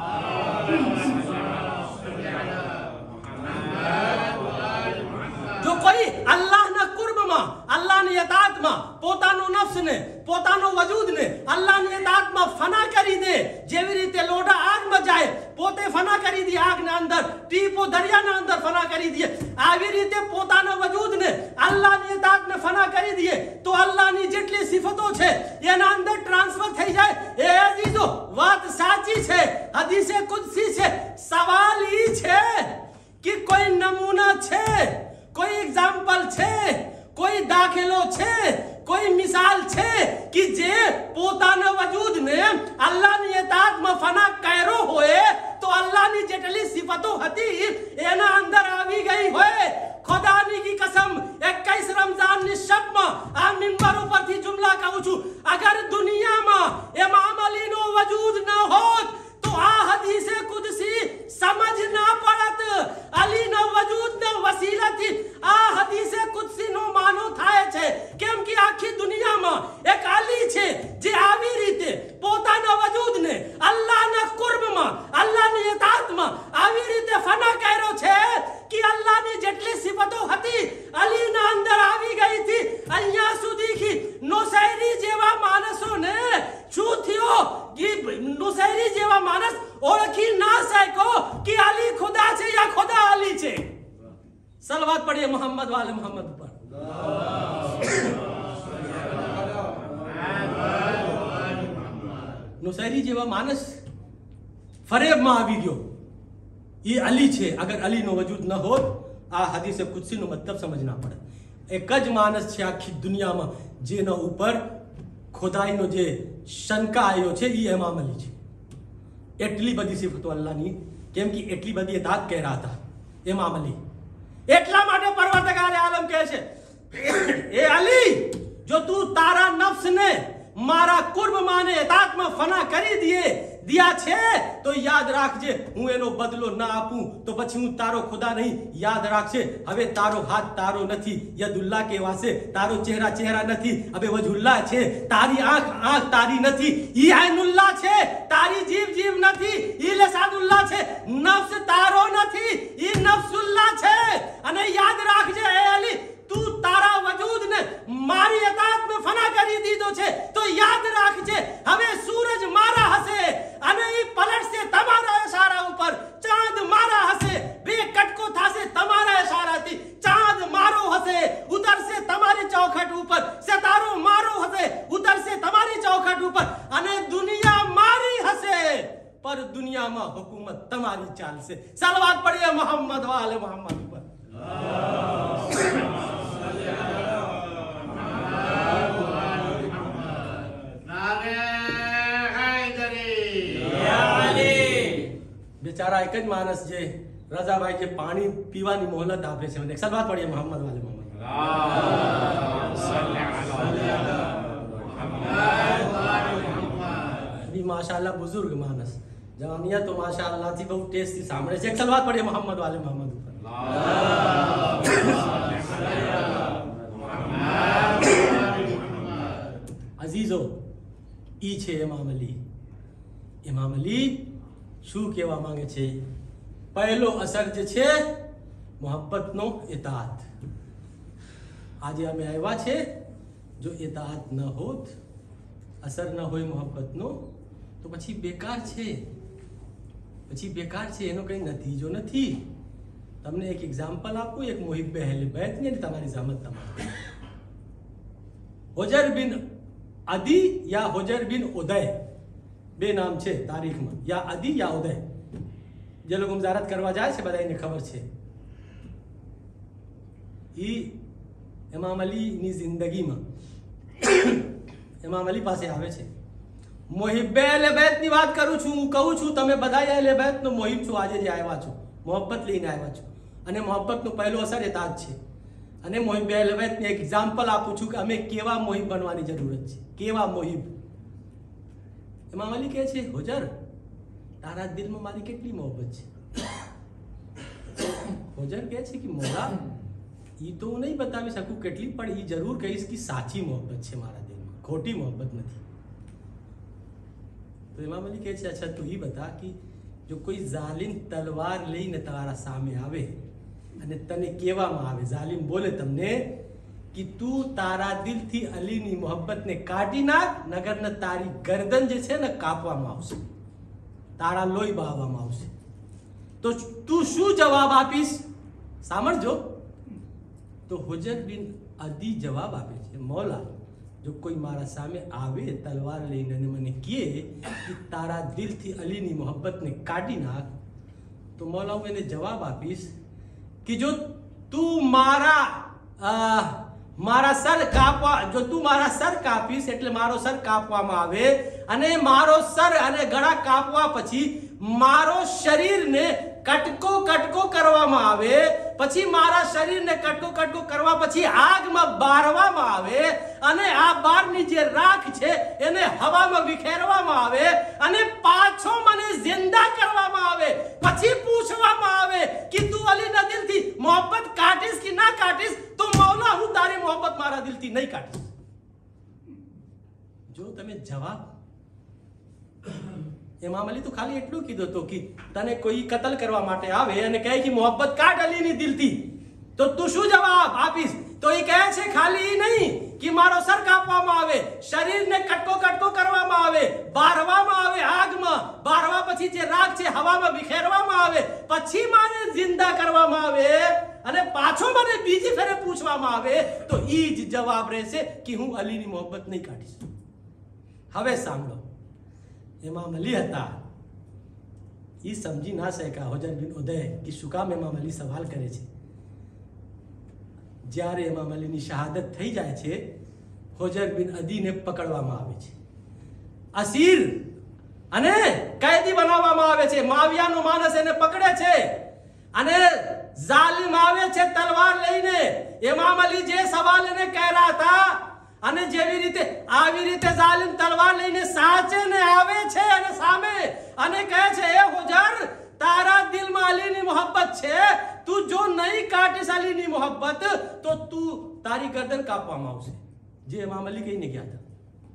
જો કોઈ અલ્લાહના કુર્બમાં, અલ્લાહની ઇતાઅતમાં પોતાનો નફ્સને, પોતાનો વજૂદને અલ્લાહની ઇતાઅતમાં ફના કરી દે, જેવી રીતે લોઢા આગમાં જાય પોતે ફના કરી દે આગના અંદર, ટીપો દરિયાના અંદર ફના કરી દે, આવી રીતે પોતાના વજૂદને અલ્લાહની ઇતાઅતને ફના કરી દે તો અલ્લાહની જેટલી સિફતો છે એના અંદર ટ્રાન્સફર થઈ જાય. એ અઝીઝો, વાત સાચી છે, હદીસે કુદસી છે. સવાલ ઈ છે કે કોઈ નમૂના છે, કોઈ એક્ઝામ્પલ છે, કોઈ દાખલો છે अल्लाह ने इताअत में फना कैरो होए तो अल्लाह ने जेटली सिफतो हती एना अंदर आवी गई होए। खुदानी की कसम इक्कीस रमजान ने शब में आ मिंबर ऊपर थी जुमला कहूं छु, अगर दुनिया में इमाम अली नो वजूद न होत तो आ हदीस कुदसी समझ ना पड़त। अली नो वजूद न वसीला थी आ हदीस कुदसी नो मानो थाय छे, केम कि आखी दुनिया में एक अली छे जे आवी रीते पोताना वजूद ने अल्लाह ना कुर्ब में अल्लाह ने इताअत में आवी रीते फना कर्यो छे कि अल्लाह ने जेटली सिफतो हती अली ना अंदर आवी गई थी। अहिया सुधी की नुसैरी जेवा मानसो ने શું થયો कि नुसैरी जेवा मानस ओळखी ना सको कि अली खुदा छे या खुदा अली छे। सलवात पढ़िए मोहम्मद वाले मोहम्मद पर। नुसैरी जेवा मानस फरेब में आवी गयो ये अली छे, अगर अली नो वजूद न हो आ हदीस कुदसी नो मतलब समझना पड़े। एक ज मानस छे आखी दुनिया में जेना ऊपर खुदाई नो जे शंका आयो छे ई इमाम अली छे। एटली बधी सिफतो अल्लाह नी केम कि एटली बधी इताअत कह रहा था इमाम अली। एटला माटे परवरदिगार आलम कहे छे ए अली जो तू तारा नफ्स ने मारा कुर्ब माने इताअत में फना करी दिए दिया छे तो याद राखजे हूँ एनो बदलो ना आपू तो पछी हूँ तारो खुदा नहीं। याद राखजे हवे तारो हाथ तारो नथी यदुल्ला के वासे तारो चेहरा चेहरा नथी अबे वजुल्ला छे तारी आंख आंख तारी नथी ई ऐनुल्ला छे तारी जीव जीव नथी ई लसादुल्ला छे नफ्स तारो नथी ई नफ्सुल्ला छे। अने याद राखजे ए अली तू तारा वजूद ने मारी इताअत में फना करी दीधो छे तो याद राखजे हवे सूरज मारा हसे अने ई पलट से तमारा इशारा ऊपर चांद मारा हसे बे कटको था से तमारा इशारा थी चांद मारो हसे उधर से तुम्हारी चौखट ऊपर सितारो मारो हसे उधर से तुम्हारी चौखट ऊपर अने दुनिया मारी हसे पर दुनिया में हुकूमत तुम्हारी चाल से। सलवात पढ़िए मोहम्मद वाले मोहम्मद पर। बेचारा एक ज मानस जे रजा भाई के पानी पीवानी मोहलत आपे छे। एक सलवात पढ़िए मोहम्मद वाले मोहम्मद। अभी माशाल्लाह बुजुर्ग मानस जवानिया तो माशाल्लाह थी बहुत टेस्ट थी सामने से। एक सलवात पढ़िए मोहम्मद वाले मोहम्मद ऊपर। अजीजो ई छे इमाम अली। इमाम अली शू केवा मांगे छे पहलो असर जे छे मोहब्बत नो इताअत। आज हमें आया छे जो इताअत न होत असर न होय मोहब्बत नो तो पछी बेकार छे पछी बेकार छे एनो कई नतीजो नथी। तमने एक एग्जाम्पल आपको एक मुहिब्बे अहले बैत ने तुम्हारी जामत तमाम हुजर बिन अदी या हुजर बिन उदय बे नाम छे तारीख में या अदी या उदय जे लोग मुजारत करवा जाए से बधाई ने खबर छे। ई इमाम अली नी जिंदगी में इमाम अली पासे आवे छे मुहिब्बे अहले बैत नी बात करू छू कहू छू तमे बधाई अहले बैत नो मुहिब छो आजे जे आव्या छो मोहब्बत लईने आव्या छो अने मोहब्बत नो पहलो असर इताअत छे। अने मुहिब्बे अहले बैत ने एक एग्जाम्पल आपू छू कि अमे केवा मुहिब बनवानी जरूरत छे केवा मुहिब। इमाम अली कहे छे हुजर तारा दिल में मारी केटली मोहब्बत छे। हुजर कहे छे कि मोला ई तो नहीं बतावी सकू केटली पर ई जरूर कहीश कि साची मोहब्बत छे मारा दिल में खोटी मोहब्बत नहीं। तो इमाम अली कहे छे अच्छा तू ही बता कि जो कोई जालिम तलवार लईने तारा सामे आवे अने तने केवा में आवे जालिम बोले तमने कि तू तारा दिल थी अली नी मोहब्बत ने काटी नाख नगर न तारी गर्दन जे छे न कापवामां आवशे तारा लोही बहावामां आवशे तो तू शू जवाब आपीश सामझो। तो हुजर बिन अदी जवाब आपे छे मौला जो कोई मारा सामे आवे तलवार लईने मने कहे कि तारा दिल थी अली नी मोहब्बत ने काटी नाख तो मौला हूँ एने जवाब आपीश कि जो तू मारा आ, મારા સર કાપવા જો તું મારા સર કાપીશ એટલે મારો સર કાપવામાં આવે અને મારો સર અને ગળા કાપવા પછી મારો શરીરને કટકો કટકો કરવામાં આવે પછી મારા શરીરને કટકો કટકો કરવા પછી આગમાં બારવામાં આવે અને આ બારની જે રાખ છે એને હવામાં વિખેરવામાં આવે અને પાછો મને જિંદા કરવામાં આવે પછી પૂછવામાં આવે કે તું અલીના દિલથી મોહબ્બત કાટીશ કે ના કાટીશ તો મૌલા હું તારી મોહબ્બત મારા દિલથી નહીં કાટીશ જો તમે જવાબ इमाम अली तो खाली एटलू कीधो तो कि तने कोई कत्ल करवा माटे आवे અને કહે કે મોહબ્બત કાઢ અલીની દિલથી તો તું શું જવાબ આપીશ તો એ કહે છે ખાલી નહીં કે મારો સર કાપવામાં આવે શરીરને કટકો કટકો કરવામાં આવે બારવામાં આવે આગમાં બારવા પછી જે રાખ છે હવામાં વિખેરવામાં આવે પછી મારે જિંદા કરવામાં આવે અને પાછો મને બીજી ફેરે પૂછવામાં આવે તો ઈ જ જવાબ રહેશે કે હું અલીની મોહબ્બત નહીં કાઢીશ હવે સાંભળો इमाम अली हता ये समझी ना सका होजर बिन उदय कि શું કામ इमाम अली सवाल करे छे જ્યારે इमाम अली ની શહાદત થઈ જાય છે હોજર બિન અદી ને પકડવામાં આવે છે અસીર અને कैदी બનાવવામાં આવે છે માવિયાનો માણસ એને પકડે છે અને જાલિમ આવે છે તલવાર લઈને इमाम अली જે સવાલ એને કર્યા હતા અને જેવી રીતે આવી રીતે જાલિમ તલવાર લઈને સાચે ને આવે છે અને સામે અને કહે છે એ હોજર તારા દિલમાં અલીની મોહબ્બત છે તું જો નહીં કાટીશ અલીની મોહબ્બત તો તું તારી ગરદન કાપવામાં આવશે જે ઇમામ અલી કહીને ગયા હતા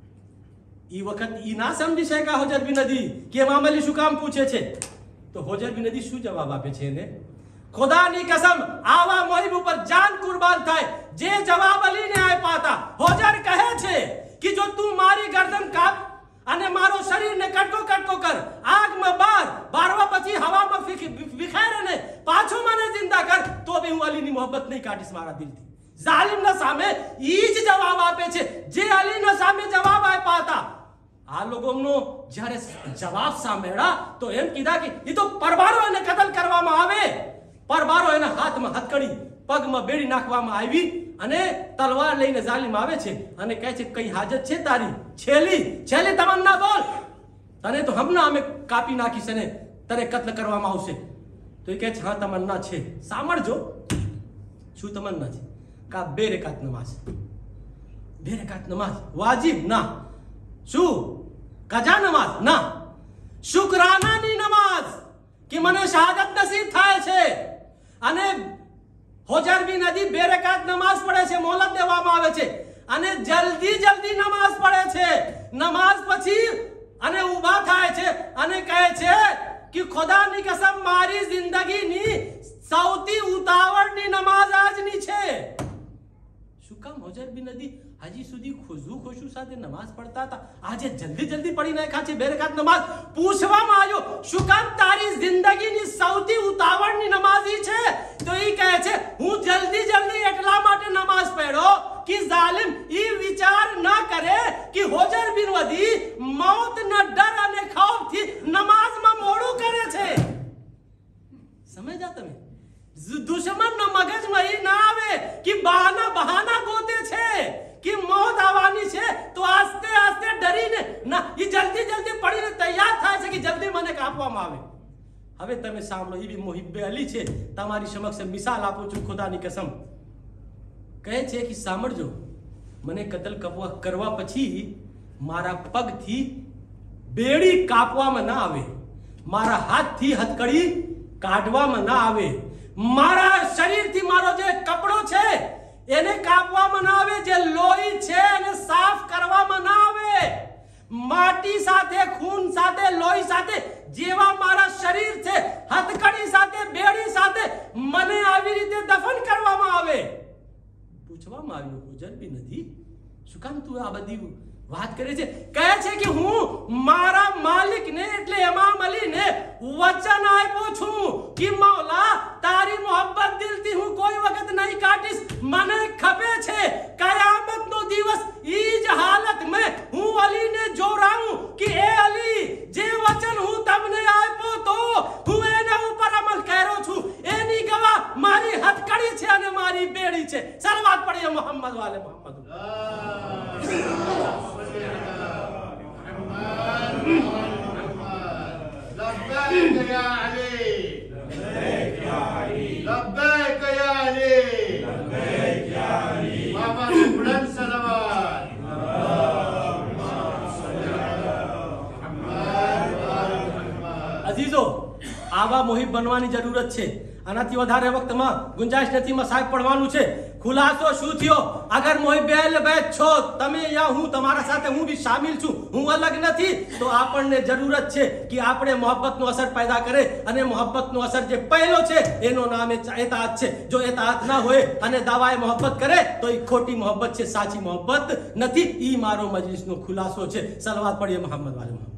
ઈ વખત ઈ ના સમજી શકા હોજર બિન અદી કે ઇમામ અલી શું કામ પૂછે છે તો હોજર બિન અદી શું જવાબ આપે છે એને ખુદાની કસમ આવા મોહિબ ઉપર જાન કુરબાન થાય જે જવાબ અલીને આપ્યા હતા હોજર કહે છે કે જો તું મારી ગરદન કાપ અને મારો શરીરને કટકો કટકો કર આગમાં બાર બારવા પછી હવામાં વિખેર અને પાછો મને જિંદા કર તો બી હું અલીની મોહબ્બત નહીં કાઢીશ મારા દિલથી જાલિમના સામે ઈ જ જવાબ આપે છે જે અલીના સામે જવાબ આપ્યા હતા આ લોકોનો જ્યારે જવાબ સાંભળ્યા તો એમ કીધા કે ઈ તો પરબારો એને કતલ કરવામાં આવે પરબારો એના હાથમાં હથકડી પગમાં બેડી નાખવામાં આવી અને તલવાર લઈને જાલિમ આવે છે અને કહે છે કઈ હાજત છે તારી છેલી છેલી તમન્ના બોલ તને તો હમણાં અમે કાપી નાખીશ અને તને કત્લ કરવામાં આવશે તો એ કહે છે હા તમન્ના છે સાંભળજો શું તમન્ના છે કા બે રકાત નમાઝ બે રકાત નમાઝ વાજિબ ના શું કજા નમાઝ ના શુકરાનાની નમાઝ કે મને શહાદત નસીબ થાય છે અને હોજર બિન અદી બે રકાત નમાઝ પડે છે મોહલત દેવામાં આવે છે અને જલ્દી જલ્દી નમાઝ પડે છે નમાઝ પછી અને ઊભા થાય છે અને કહે છે કે ખુદાની કસમ મારી જિંદગીની સૌથી ઉતાવળની નમાઝ આજની છે શું કામ હોજર બિન અદી હજી સુધી ખુશુ ખુશુ સાથે નમાઝ પડતા હતા આજે જલ્દી જલ્દી પડી નાખ્યા છે બે રકાત નમાઝ પૂછવામાં આવ્યો શું કામ તારી જિંદગીની સૌથી ઉતાવળની નમાઝ ઈ છે તો ઈ કહે છે હું જલ્દી જલ્દી એટલા માટે નમાઝ પઢ્યો कि जालिम ये विचार ना करे कि होजर बिन अदी मौत न डर અને ખૌફ થી નમાઝમાં મોડું કરે છે સમજ્યા તમે દુશ્મનનો મગજમાં ઈ ના આવે કે બહાના બહાના ગોતે છે कि मौत આવવાની છે તો આસ્તે આસ્તે ડરીને ના ઈ જલ્દી જલ્દી પડીને તૈયાર થાય છે કે જલ્દી મને કાપવામાં આવે હવે તમે સાંભળો ઈ બી મુહિબ્બે અલી છે તમારી સમક્ષ મિસાલ આપું છું ખુદાની કસમ કહે છે કે સાંભળજો મને કતલ કરવા પછી મારા પગથી બેડી કાપવામાં ના આવે મારા હાથથી હથકડી કાઢવામાં ના આવે મારા શરીરથી મારો જે કપડો છે એને કાપવામાં ના આવે જે લોહી છે એને સાફ કરવામાં ના આવે માટી સાથે ખૂન સાથે લોહી સાથે જેવા મારા શરીર છે હથકડી સાથે બેડી સાથે મને આવી રીતે દફન કરવામાં આવે પૂછવામાં આવ્યું હોજર બિન અદી શું કામ તું આ બધી વાત કરે છે કહે છે કે હું મારા માલિકને એટલે ઇમામ અલીને વચન આપ્યો છું કે મૌલા તારી મોહબ્બત દિલથી હું કોઈ વખત નહીં કાટીશ મને ખબર છે કયામતનો દિવસ ઈ જ હાલતમાં હું અલીને જોરાઉં કે એ અલી જે વચન હું તમને આપ્યો તો હું એના ઉપર અમલ કર્યો છું એની ગવાહ મારી હથકડી છે અને મારી બેડી छे। सलवात पढ़िए मोहम्मद वाले मोहम्मद। लब्बैक या अली, लब्बैक या अली, लब्बैक या अली, लब्बैक या अली। बाबा ने बुलंद सलवात। अजीजो, आवा मोहिब बनवानी जरूरत छे। आनाथी વધારે વખતમાં ગુંજાઈશ નથી માં સાહેબ પડવાનું છે। ખુલાસો શું થયો? અગર મોહિબ બેલ બેચ છો તમે યા હું તમારા સાથે હું બી શામિલ છું, હું અલગ નથી, તો આપણને જરૂરત છે કે આપણે મોહબ્બતનો અસર પેદા કરે અને મોહબ્બતનો અસર જે પહેલો છે એનો નામ એતાત છે। જો એતાત ના હોય અને દાવાએ મોહબ્બત કરે તો એ ખોટી મોહબ્બત છે, સાચી મોહબ્બત નથી। ઈ મારો મજલિસનો ખુલાસો છે। સલવાત પઢીએ મોહમ્મદ વાલે મોહમ્મદ।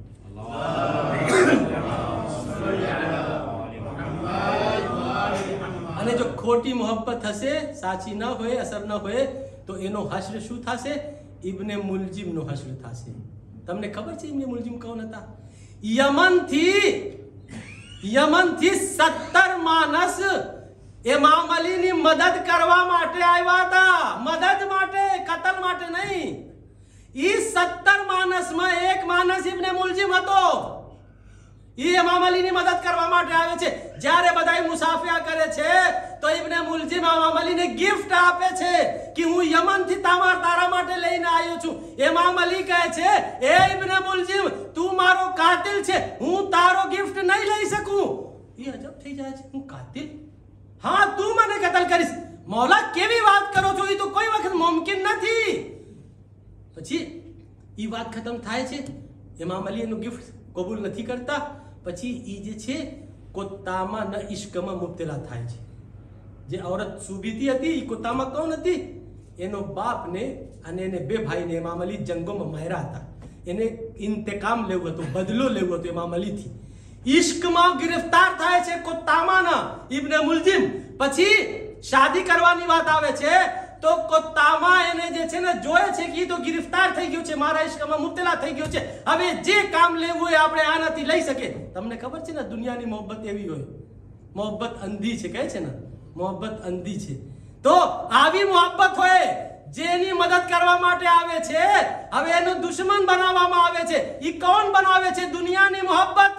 અને જો ખોટી મોહબ્બત હશે, સાચી ન હોય, અસર ન હોય, તો એનો હશ્ર શું થશે? ઇબ્ને મુલજીમ નો હશ્ર થશે। તમને ખબર છે ઇબ્ને મુલજીમ કોણ હતા? યમન થી યમન થી સત્તર માણસ ઇમામ અલી ની મદદ કરવા માટે આવ્યા હતા। મદદ માટે, કતલ માટે નહીં। ઈ સત્તર માણસ માં એક માણસ ઇબ્ને મુલજીમ હતો। ઈ ઇમામ અલી ની મદદ કરવા માટે આવે છે। જ્યારે બધાય મુસાફિયા કરે છે તો ઇબ્ને મુલજીમ ઇમામ અલી ને ગિફ્ટ આપે છે કે હું યમન થી તમાર તારા માટે લઈને આવ્યો છું। ઇમામ અલી કહે છે, એ ઇબ્ને મુલજીમ તું મારો કાતિલ છે, હું તારો ગિફ્ટ નહીં લઈ શકું। ઈ અજબ થઈ જાય છે, હું કાતિલ? હા, તું મને કતલ કરીશ? મૌલા કેવી વાત કરો છો? ઈ તો કોઈ વખત મુમકિન નથી। પછી ઈ વાત ખતમ થાય છે। ઇમામ અલી એનું ગિફ્ટ કબૂલ નથી કરતા। પછી ઈ જે છે કુત્તામાં ન ઇશ્કમાં મુબતલા થાય છે। જે औरत સુબીતી હતી ઈ કુત્તામાં કોણ હતી? એનો બાપ ને અને એને બે ભાઈ ને ઇમામ અલી જંગોમાં માર્યા હતા। એને ઇન્તકામ લેવું હતું, બદલો લેવો હતો ઇમામ અલી થી। ઇશ્કમાં ગિરફ્તાર થાય છે કુત્તામાના ઇબ્ને મુલજીમ। પછી શાદી કરવાની વાત આવે છે તો કુત્તામાં એને જે છે ને જોયે છે કે ઈ તો ગિરફ્તાર થઈ ગયો છે, મારા ઇશ્કમાં મુબતલા થઈ ગયો છે, હવે જે કામ લેવું હોય આપણે આનાથી લઈ શકે। તમને ખબર છે ને દુનિયાની મોહબ્બત એવી હોય, મોહબ્બત અંધી છે, કહે છે ને મોહબ્બત અંધી છે। તો આવી મોહબ્બત હોય જેની મદદ કરવા માટે આવે છે, હવે એનો દુશ્મન બનાવવામાં આવે છે। ઈ કોણ બનાવે છે? દુનિયાની મોહબ્બત।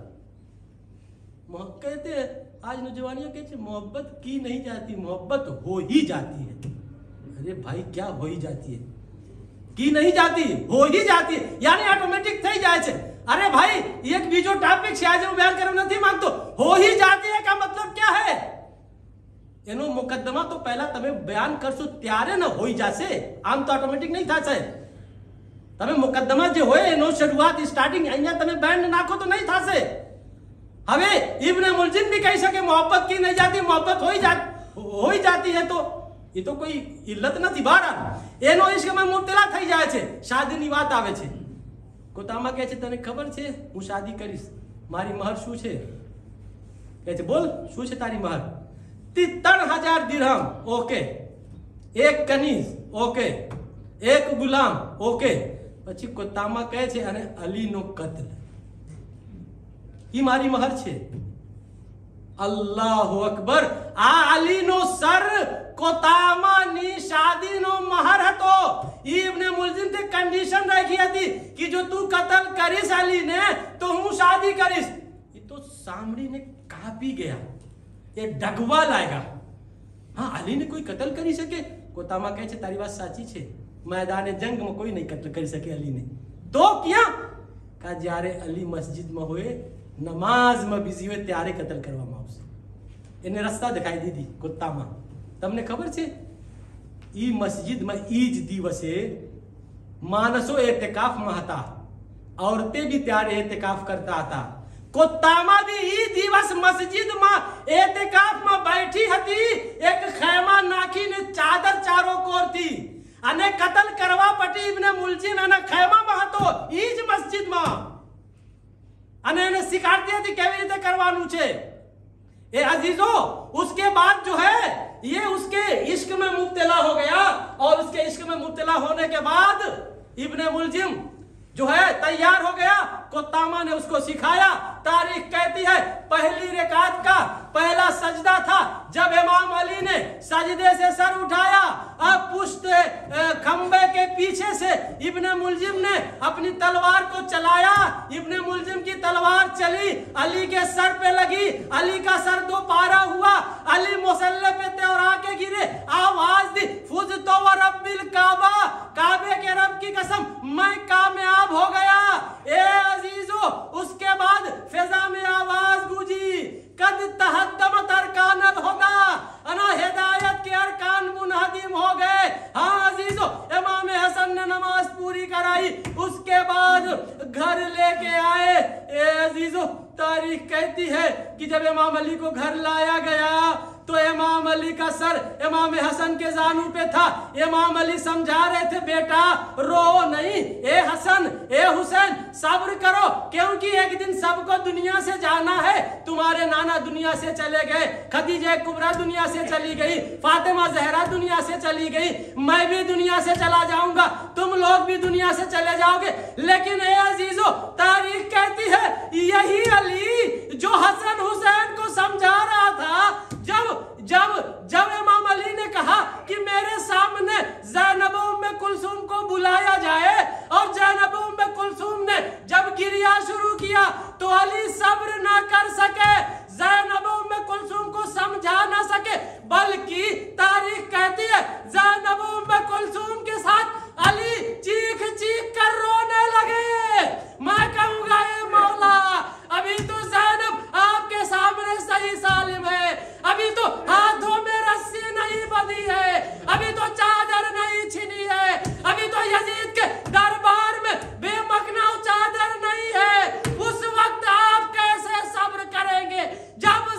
મોહબ્બત कहते हैं, आज नौजवानियों कहते हैं मोहब्बत की नहीं जाती, मोहब्बत हो ही जाती है। अरे भाई क्या हो ही जाती है? की नहीं जाती, हो ही जाती है, यानी ऑटोमेटिक થઈ જાય છે। अरे भाई एक बीजो टॉपिक છે આજે હું બયાન કરવા નથી માંગતો। हो ही जाती है का मतलब क्या है? એનો મુકદ્દમા તો પહેલા તમે બયાન કરશો ત્યારે ન હોઈ જશે, આમ તો ઓટોમેટિક નહીં થશે। તમે મુકદ્દમા જે હોય એનો શરૂઆત સ્ટાર્ટિંગ અહીંયા તમે બેન્ડ નાખો તો નહીં થશે। હવે इब्ने मुलजिम भी कह सके मोहब्बत की नहीं जाती, मोहब्बत हो ही जाती हो ही जाती है, तो ये तो कोई इल्लत નથી। બહાર એનો ઇશ્કમાં મુબતલા થઈ જાય છે। શાદીની વાત આવે છે, કુતામાં કહે છે તને ખબર છે હું શાદી કરીશ, મારી મહર શું છે? કહે છે બોલ શું છે તારી મહર? ત્રણ હજાર દિરહમ। ઓકે। એક કનીઝ। ઓકે। એક ગુલામ। ઓકે। પછી કુતામાં કહે છે અને અલીનો કત્લ, ઈ મારી મહર છે। અલ્લાહુ અકબર। આ અલીનો સર કોતામાની શાદીનો મહર હતો। ઇબ્ને મુલજીમ તે કન્ડિશન રાખી હતી કે જો તું કતલ કરીશ અલીને તો હું શાદી કરીશ। એ તો સાંભળીને કાપી ગયા, એ ડગવા લાગ્યા। હા, અલીને કોઈ કતલ કરી શકે? કોતામાં કહે છે તારી વાત સાચી છે, મેદાને જંગમાં કોઈ નહીં કતલ કરી શકે અલીને। તો ક્યાં? કા જ્યારે અલી મસ્જિદમાં હોય, નમાઝમાં બિઝી હોય ત્યારે કતલ કરવામાં આવશે। એને રસ્તા દેખાઈ દીધી કુત્તામાં। તમને ખબર છે ઈ મસ્જિદમાં ઈ જ દિવસે માણસો એતકાફમાં હતા, औरतें भी ત્યારે એતકાફ કરતા હતા। કુત્તામાં भी ઈ દિવસ મસ્જિદમાં એતકાફમાં બેઠી હતી, એક ખેમા નાખીને ચાદર ચારો કોરથી અને કતલ કરવા પટી ઇબ્ને મુલજીમ અને ખેમામાં હતો ઈ જ મસ્જિદમાં, અને એને सिखाती थी કેવી રીતે કરવાનું છે। ए अजीजों, उसके बाद जो है ये उसके इश्क में मुब्तला हो गया, और उसके इश्क में मुब्तला होने के बाद इब्ने मुलजिम जो है तैयार हो गया। कुत्तामा ने उसको सिखाया। तारीख कहती है पहली रकात का पहला सजदा था जब इमाम अली ने सजदे से सर उठाया। इब्ने मुलजिम ने अपनी तलवार को चलाया, इब्ने मुलजिम की तलवार चली, अली के सर पे लगी, अली का सर दो पारा हुआ, अली मुसल्ले पे थे और आके गिरे, आवाज दी फुज तो व रब्बिल काबा, काबे के रब की कसम मैं कामयाब हो गया। ए अजीजो, उसके बाद फिजा में आवाज गूंजी, कद तहद्दमत अरकानल होगा, अना हिदायत के अरकान मुनहदिम हो गए। हाँ अजीजो, इमाम हसन ने नमाज पूरी कराई, उसके बाद घर लेके आए। ए अजीजो, तारीख कहती है कि जब इमाम अली को घर लाया गया तो इमाम अली का सर इमाम हसन के जानू पे था। इमाम अली समझा रहे थे, बेटा रो नहीं, ए हसन ए हुसैन सब्र करो, क्योंकि एक दिन सबको दुनिया से जाना है। तुम्हारे नाना दुनिया से चले गए, खदीजा कुबरा दुनिया से चली गई, फातिमा जहरा दुनिया से चली गई, मैं भी दुनिया से चला जाऊंगा, तुम लोग भी दुनिया से चले जाओगे। लेकिन ए अजीजो, तारीख कहती है यही अली जो हसन हुसैन को समझा रहा था, जब जब जब इमाम अली ने कहा कि मेरे सामने ज़ैनब उम्मे कुलसूम को बुलाया जाए, और ज़ैनब उम्मे कुलसूम ने जब गिरिया शुरू किया तो अली सब्र ना कर सके, ज़ैनब उम्मे कुलसूम को समझा ना सके, बल्कि तारीख कहती है ज़ैनब उम्मे कुलसूम के साथ अली चीख चीख कर रोने लगे। मैं कहूंगा ये मौला, अभी तो ज़ैनब आपके सामने सही सालिम है, अभी तो हाथों में रस्सी नहीं बंधी है, अभी तो चादर नहीं छिनी है, अभी तो यजीद के दरबार में बेमकना चादर नहीं है। उस वक्त आप कैसे सब्र करेंगे जब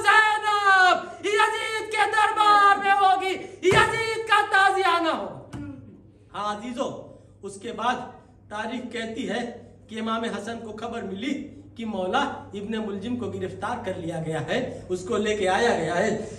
ज़ैनब यजीद के दरबार में होगी, यजीद का ताजिया ना हो। हाँ अजीजो, उसके बाद तारीख कहती है कि इमाम हसन को खबर मिली कि मौला इब्ने मुलजिम को गिरफ्तार कर लिया गया है, उसको लेके आया गया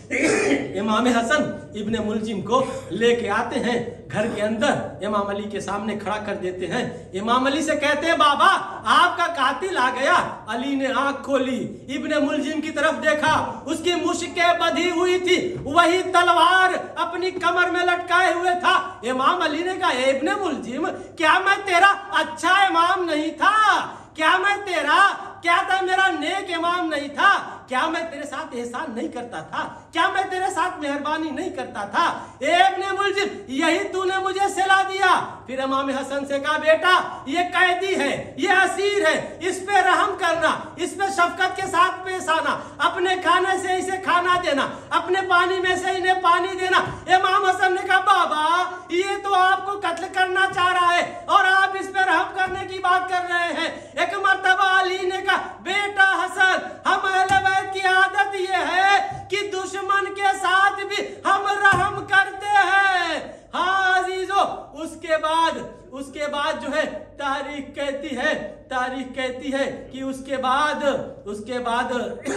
है। इमाम हसन इब्ने मुलजिम को लेके आते हैं, घर के अंदर इमाम अली के सामने खड़ा कर देते हैं। इमाम अली से कहते हैं, बाबा आपका कातिल आ गया। अली ने आंख खोली, इब्ने मुलजिम की तरफ देखा, उसकी मुश्कें बंधी हुई थी, वही तलवार अपनी कमर में लटकाए हुए था। इमाम अली ने कहा, इब्ने मुलजिम क्या मैं तेरा अच्छा इमाम नहीं था? क्या मैं तेरा क्या था मेरा नेक इमाम नहीं था? क्या मैं तेरे साथ एहसान नहीं करता था? क्या मैं तेरे साथ मेहरबानी नहीं करता था? इब्ने मुलजिम यही तूने मुझे सिला दिया। फिर इमाम हसन से कहा, बेटा ये कैदी है, ये असीर है, इस पे रहम करना, इस पे शफकत के साथ पेश आना, अपने खाने से इसे खाना देना, अपने पानी में से इन्हें पानी देना। इमाम हसन ने कहा, बाबा ये तो आपको कत्ल करना चाह रहा है और आप इस पे रहम करने की बात कर रहे हैं। एक मर्तबा अली ने कहा, बेटा हसन हम अहले बैत की आदत ये है कि दुश्मन के साथ भी हम रहम करते हैं। हाँ अजीजो, उसके बाद उसके बाद जो है तारीख कहती है तारीख कहती है कि उसके बाद उसके बाद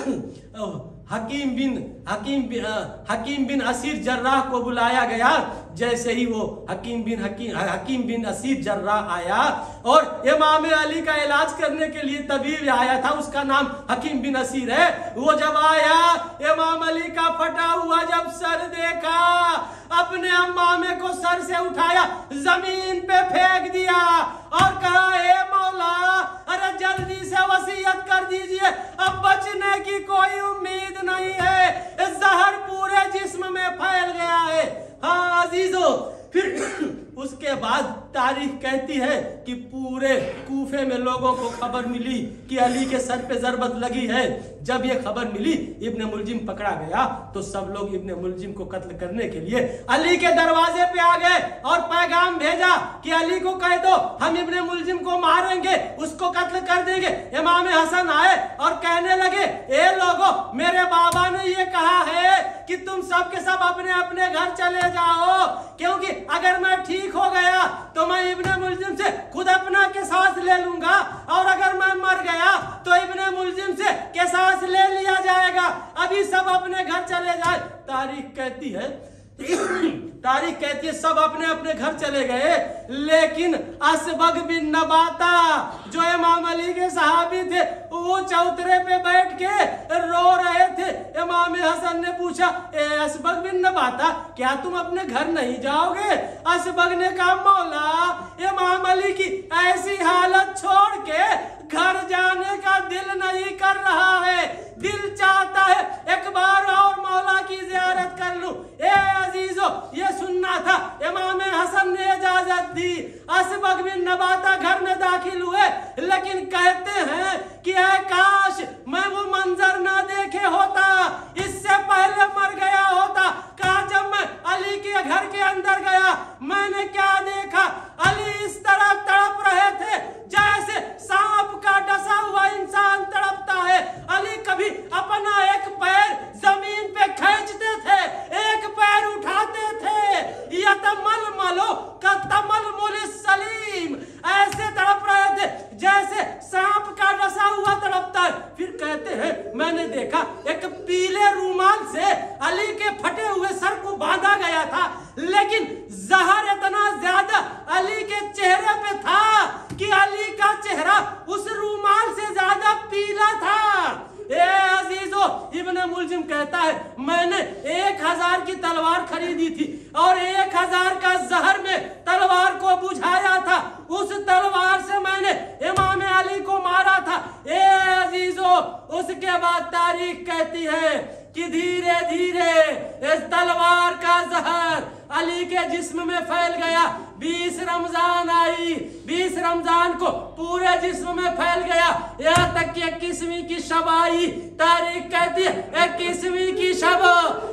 हकीम बिन हकीम बिन हकीम बिन असीर जर्राह को बुलाया गया। जैसे ही वो हकीम बिन हकीम हकीम बिन असीर जर्राह आया और इमाम अली का इलाज करने के लिए तबीब आया था, उसका नाम हकीम बिन असीर है। वो जब आया, इमाम अली का फटा हुआ जब सर देखा, अपने अम्मामे को सर से उठाया, जमीन पे फेंक दिया और कहा, ए मौला अरे जल्दी से वसीयत कर दीजिए, अब बचने की कोई उम्मीद नहीं है, जहर पूरे जिस्म में फैल गया है। हाँ अजीजो, फिर उसके बाद तारीख कहती है कि पूरे कूफे में लोगों को खबर मिली कि अली के सर पे जरबत लगी है। जब ये खबर मिली, इब्ने मुलजिम पकड़ा गया तो सब लोग इब्ने मुलजिम को कत्ल करने के लिए अली के दरवाजे पे आ गए और पैगाम भेजा कि अली को कह दो हम इब्ने मुलजिम को मारेंगे, उसको कत्ल कर देंगे। इमाम हसन आए और कहने लगे, ए लोगों, मेरे बाबा ने ये कहा है कि तुम सब के सब अपने अपने घर चले जाओ, क्योंकि अगर मैं ठीक हो गया तो मैं इब्ने मुलजिम से खुद अपना किसास ले लूंगा, और अगर मैं मर गया तो इब्ने मुलजिम से किसास ले लिया जाएगा। अभी सब अपने घर चले जाए। तारीख कहती है तारीख कहती है सब अपने अपने घर चले गए, लेकिन असबग बिन नबाता जो इमाम अली के सहाबी थे वो चौतरे पे बैठ के रो रहे थे। इमाम हसन ने पूछा, ए असबग बिन नबाता, क्या तुम अपने घर नहीं जाओगे? असबग ने कहा, मौला इमाम अली की ऐसी हालत छोड़ के घर जाने का दिल नहीं कर रहा है, दिल चाहता है एक बार और मौला की जियारत कर लूं। ए अजीजो, ये सुनना था। इमाम हसन ने इजाजत दी, असबग बिन नबाता घर में दाखिल हुए, लेकिन कहते हैं कि ऐ काश मैं वो मंजर ना देखे होता, इससे पहले मर गया होता। कहा जब मैं अली के घर के अंदर गया मैंने क्या देखा, अली इस तरह तड़प रहे थे जैसे सांप का डसा हुआ इंसान तड़पता है। अली कभी अपना एक पैर जमीन पे खींचते थे, एक पैर उठाते थे, यतमल मलो का तमल मुल सलीम, ऐसे तड़प रहे थे जैसे सांप का डसा हुआ तड़पता है। फिर कहते हैं मैंने देखा एक पीले रूमाल से अली के फटे हुए सर को बांधा गया था, लेकिन जहर इतना ज्यादा अली के चेहरे पे था कि अली का चेहरा उस रूमाल से ज्यादा पीला था। ए अजीजो, इब्ने मुलजिम कहता है मैंने एक हजार की तलवार खरीदी थी और एक हजार का जहर में तलवार को बुझाया था, उस तलवार से मैंने इमाम अली को मारा था। ए अजीजो, उसके बाद तारीख कहती है कि धीरे धीरे इस तलवार का जहर अली के जिस्म में फैल गया। बीस रमजान आई, बीस रमजान को पूरे जिस्म में फैल गया, यहाँ तक कि इक्कीसवीं की शब आई। तारीख कहती है इक्कीसवीं की शब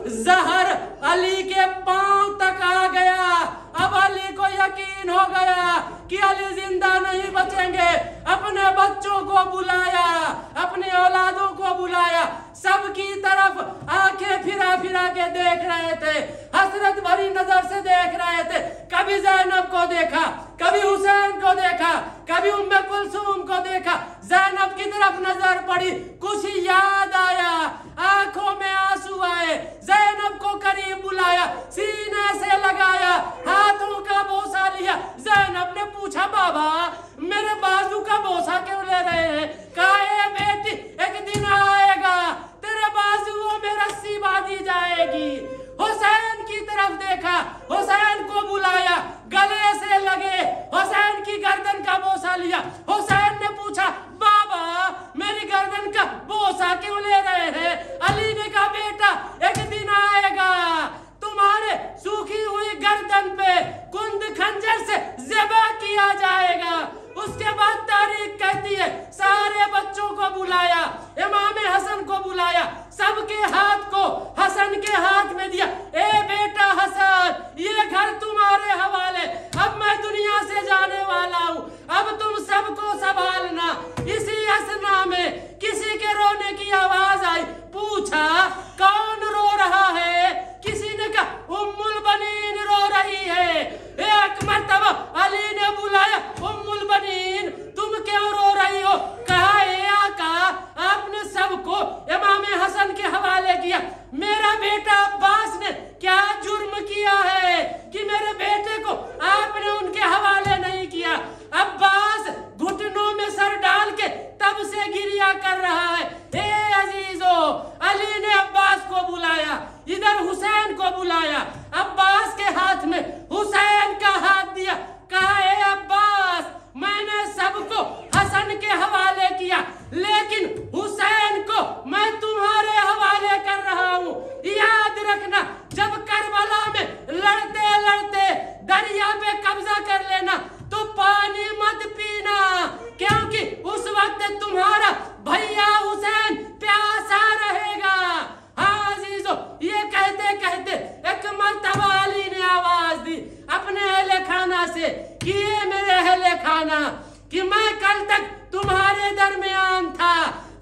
जहर अली के पांव तक आ गया। अब अली को यकीन हो गया कि अली जिंदा नहीं बचेंगे। अपने बच्चों को बुलाया, अपने औलादों को बुलाया, सबकी तरफ आंखें फिरा फिरा के देख रहे थे, हसरत भरी नजर से देख रहे थे। कभी ज़ैनब को देखा, कभी हुसैन को देखा, कभी उम्मे कुलसूम को देखा। ज़ैनब की तरफ नजर पड़ी, कुछ याद आया, आंखों में आंसू आए। ज़ैनब को करीब बुलाया, सीने से लगाया, हाथों का बोसा लिया। ज़ैनब ने पूछा, बाबा मेरे बाजू का बोसा क्यों ले रहे हैं? कहा, ए बेटी एक दिन आएगा तेरे बाजुओं में रस्सी बांधी जाएगी। हुसैन की तरफ देखा, हुसैन को बुलाया, गले से लगे, हुसैन की गर्दन का बोसा लिया। हुसैन ने पूछा, बाबा मेरी गर्दन का बोसा क्यों ले रहे हैं? अली ने कहा, बेटा एक दिन आएगा तुम्हारे सूखी हुई गर्दन पे कुंद खंजर से ज़िबा किया जाएगा। उसके बाद तारीख कहती है सारे बच्चों को बुलाया, इमाम हसन को बुलाया, सबके हाथ को हसन के हाथ में दिया। ए बेटा हसन, ये घर तुम्हारे हवाले, अब मैं दुनिया से जाने वाला हूँ, अब तुम सबको संभालना। इसी असना में किसी के रोने की आवाज आई। पूछा कौन रो रहा है? किसी ने कहा उम्मुल बनीन रो रही है। एक मर्तबा अली ने बुलाया, उम्मुल बनीन तुम क्यों रो रही हो? कहा, ए आका आपने सबको इमाम हसन के हवाले किया, मेरा बेटा अब्बास ने क्या जुर्म किया है कि मेरे बेटे को आपने उनके हवाले नहीं किया? अब्बास घुटनों में सर डाल के तब से गिरिया कर रहा है। ए अजीजो, अली ने अब्बास को बुलाया, इधर हुसैन को बुलाया, अब्बास के हाथ में हुसैन का हाथ दिया। कहा, ए अब्बास मैंने सबको हसन के हवाले किया, लेकिन हुसैन को मैं तुम्हारे हवाले कर रहा हूँ। याद रखना, जब करबला में लड़ते लड़ते दरिया पे कब्जा कर लेना तो पानी मत पीना, क्योंकि उस वक्त तुम्हारा भैया हुसैन प्यासा रहेगा। हाँ अजीजों, ये कहते कहते एक मर्तबा अली ने आवाज दी अपने अहले खाना से कि ये मेरे अहले खाना, कि मैं कल तक तुम्हारे दरमियान था,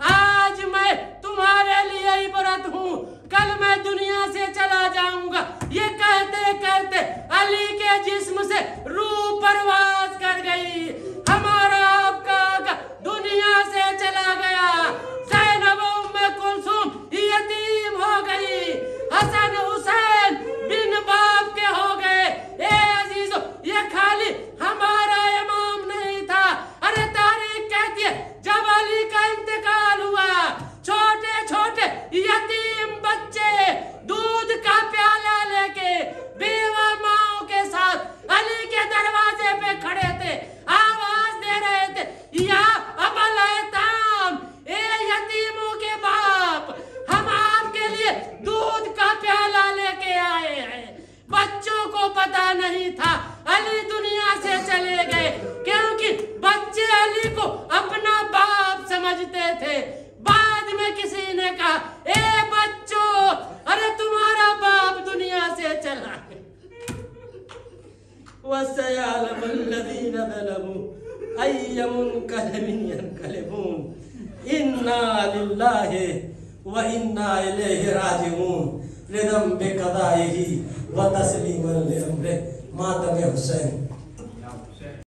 आज मैं तुम्हारे लिए इबरत हूँ, कल मैं दुनिया से चला जाऊंगा। ये कहते कहते अली के जिस्म से रूह परवाज कर गई। हमारा आपका आका दुनिया से चला गया। ज़ैनब उम्मे कुलसूम यतीम हो गई। हसन हुसैन बिन बा बच्चों को पता नहीं था अली दुनिया से चले गए, क्योंकि बच्चे अली को अपना बाप समझते थे। बाद में किसी ने कहा, ए बच्चों, अरे तुम्हारा बाप दुनिया से चला है। वसयअलमुल्लज़ीना ज़लमू अय्य मुनक़लिबिन यनक़लिबून इन्ना लिल्लाहि व इन्ना इलैहि राजिऊन रिदम बिक़दाइही व तस्लीमन लिअम्रिही मातम हुसैन।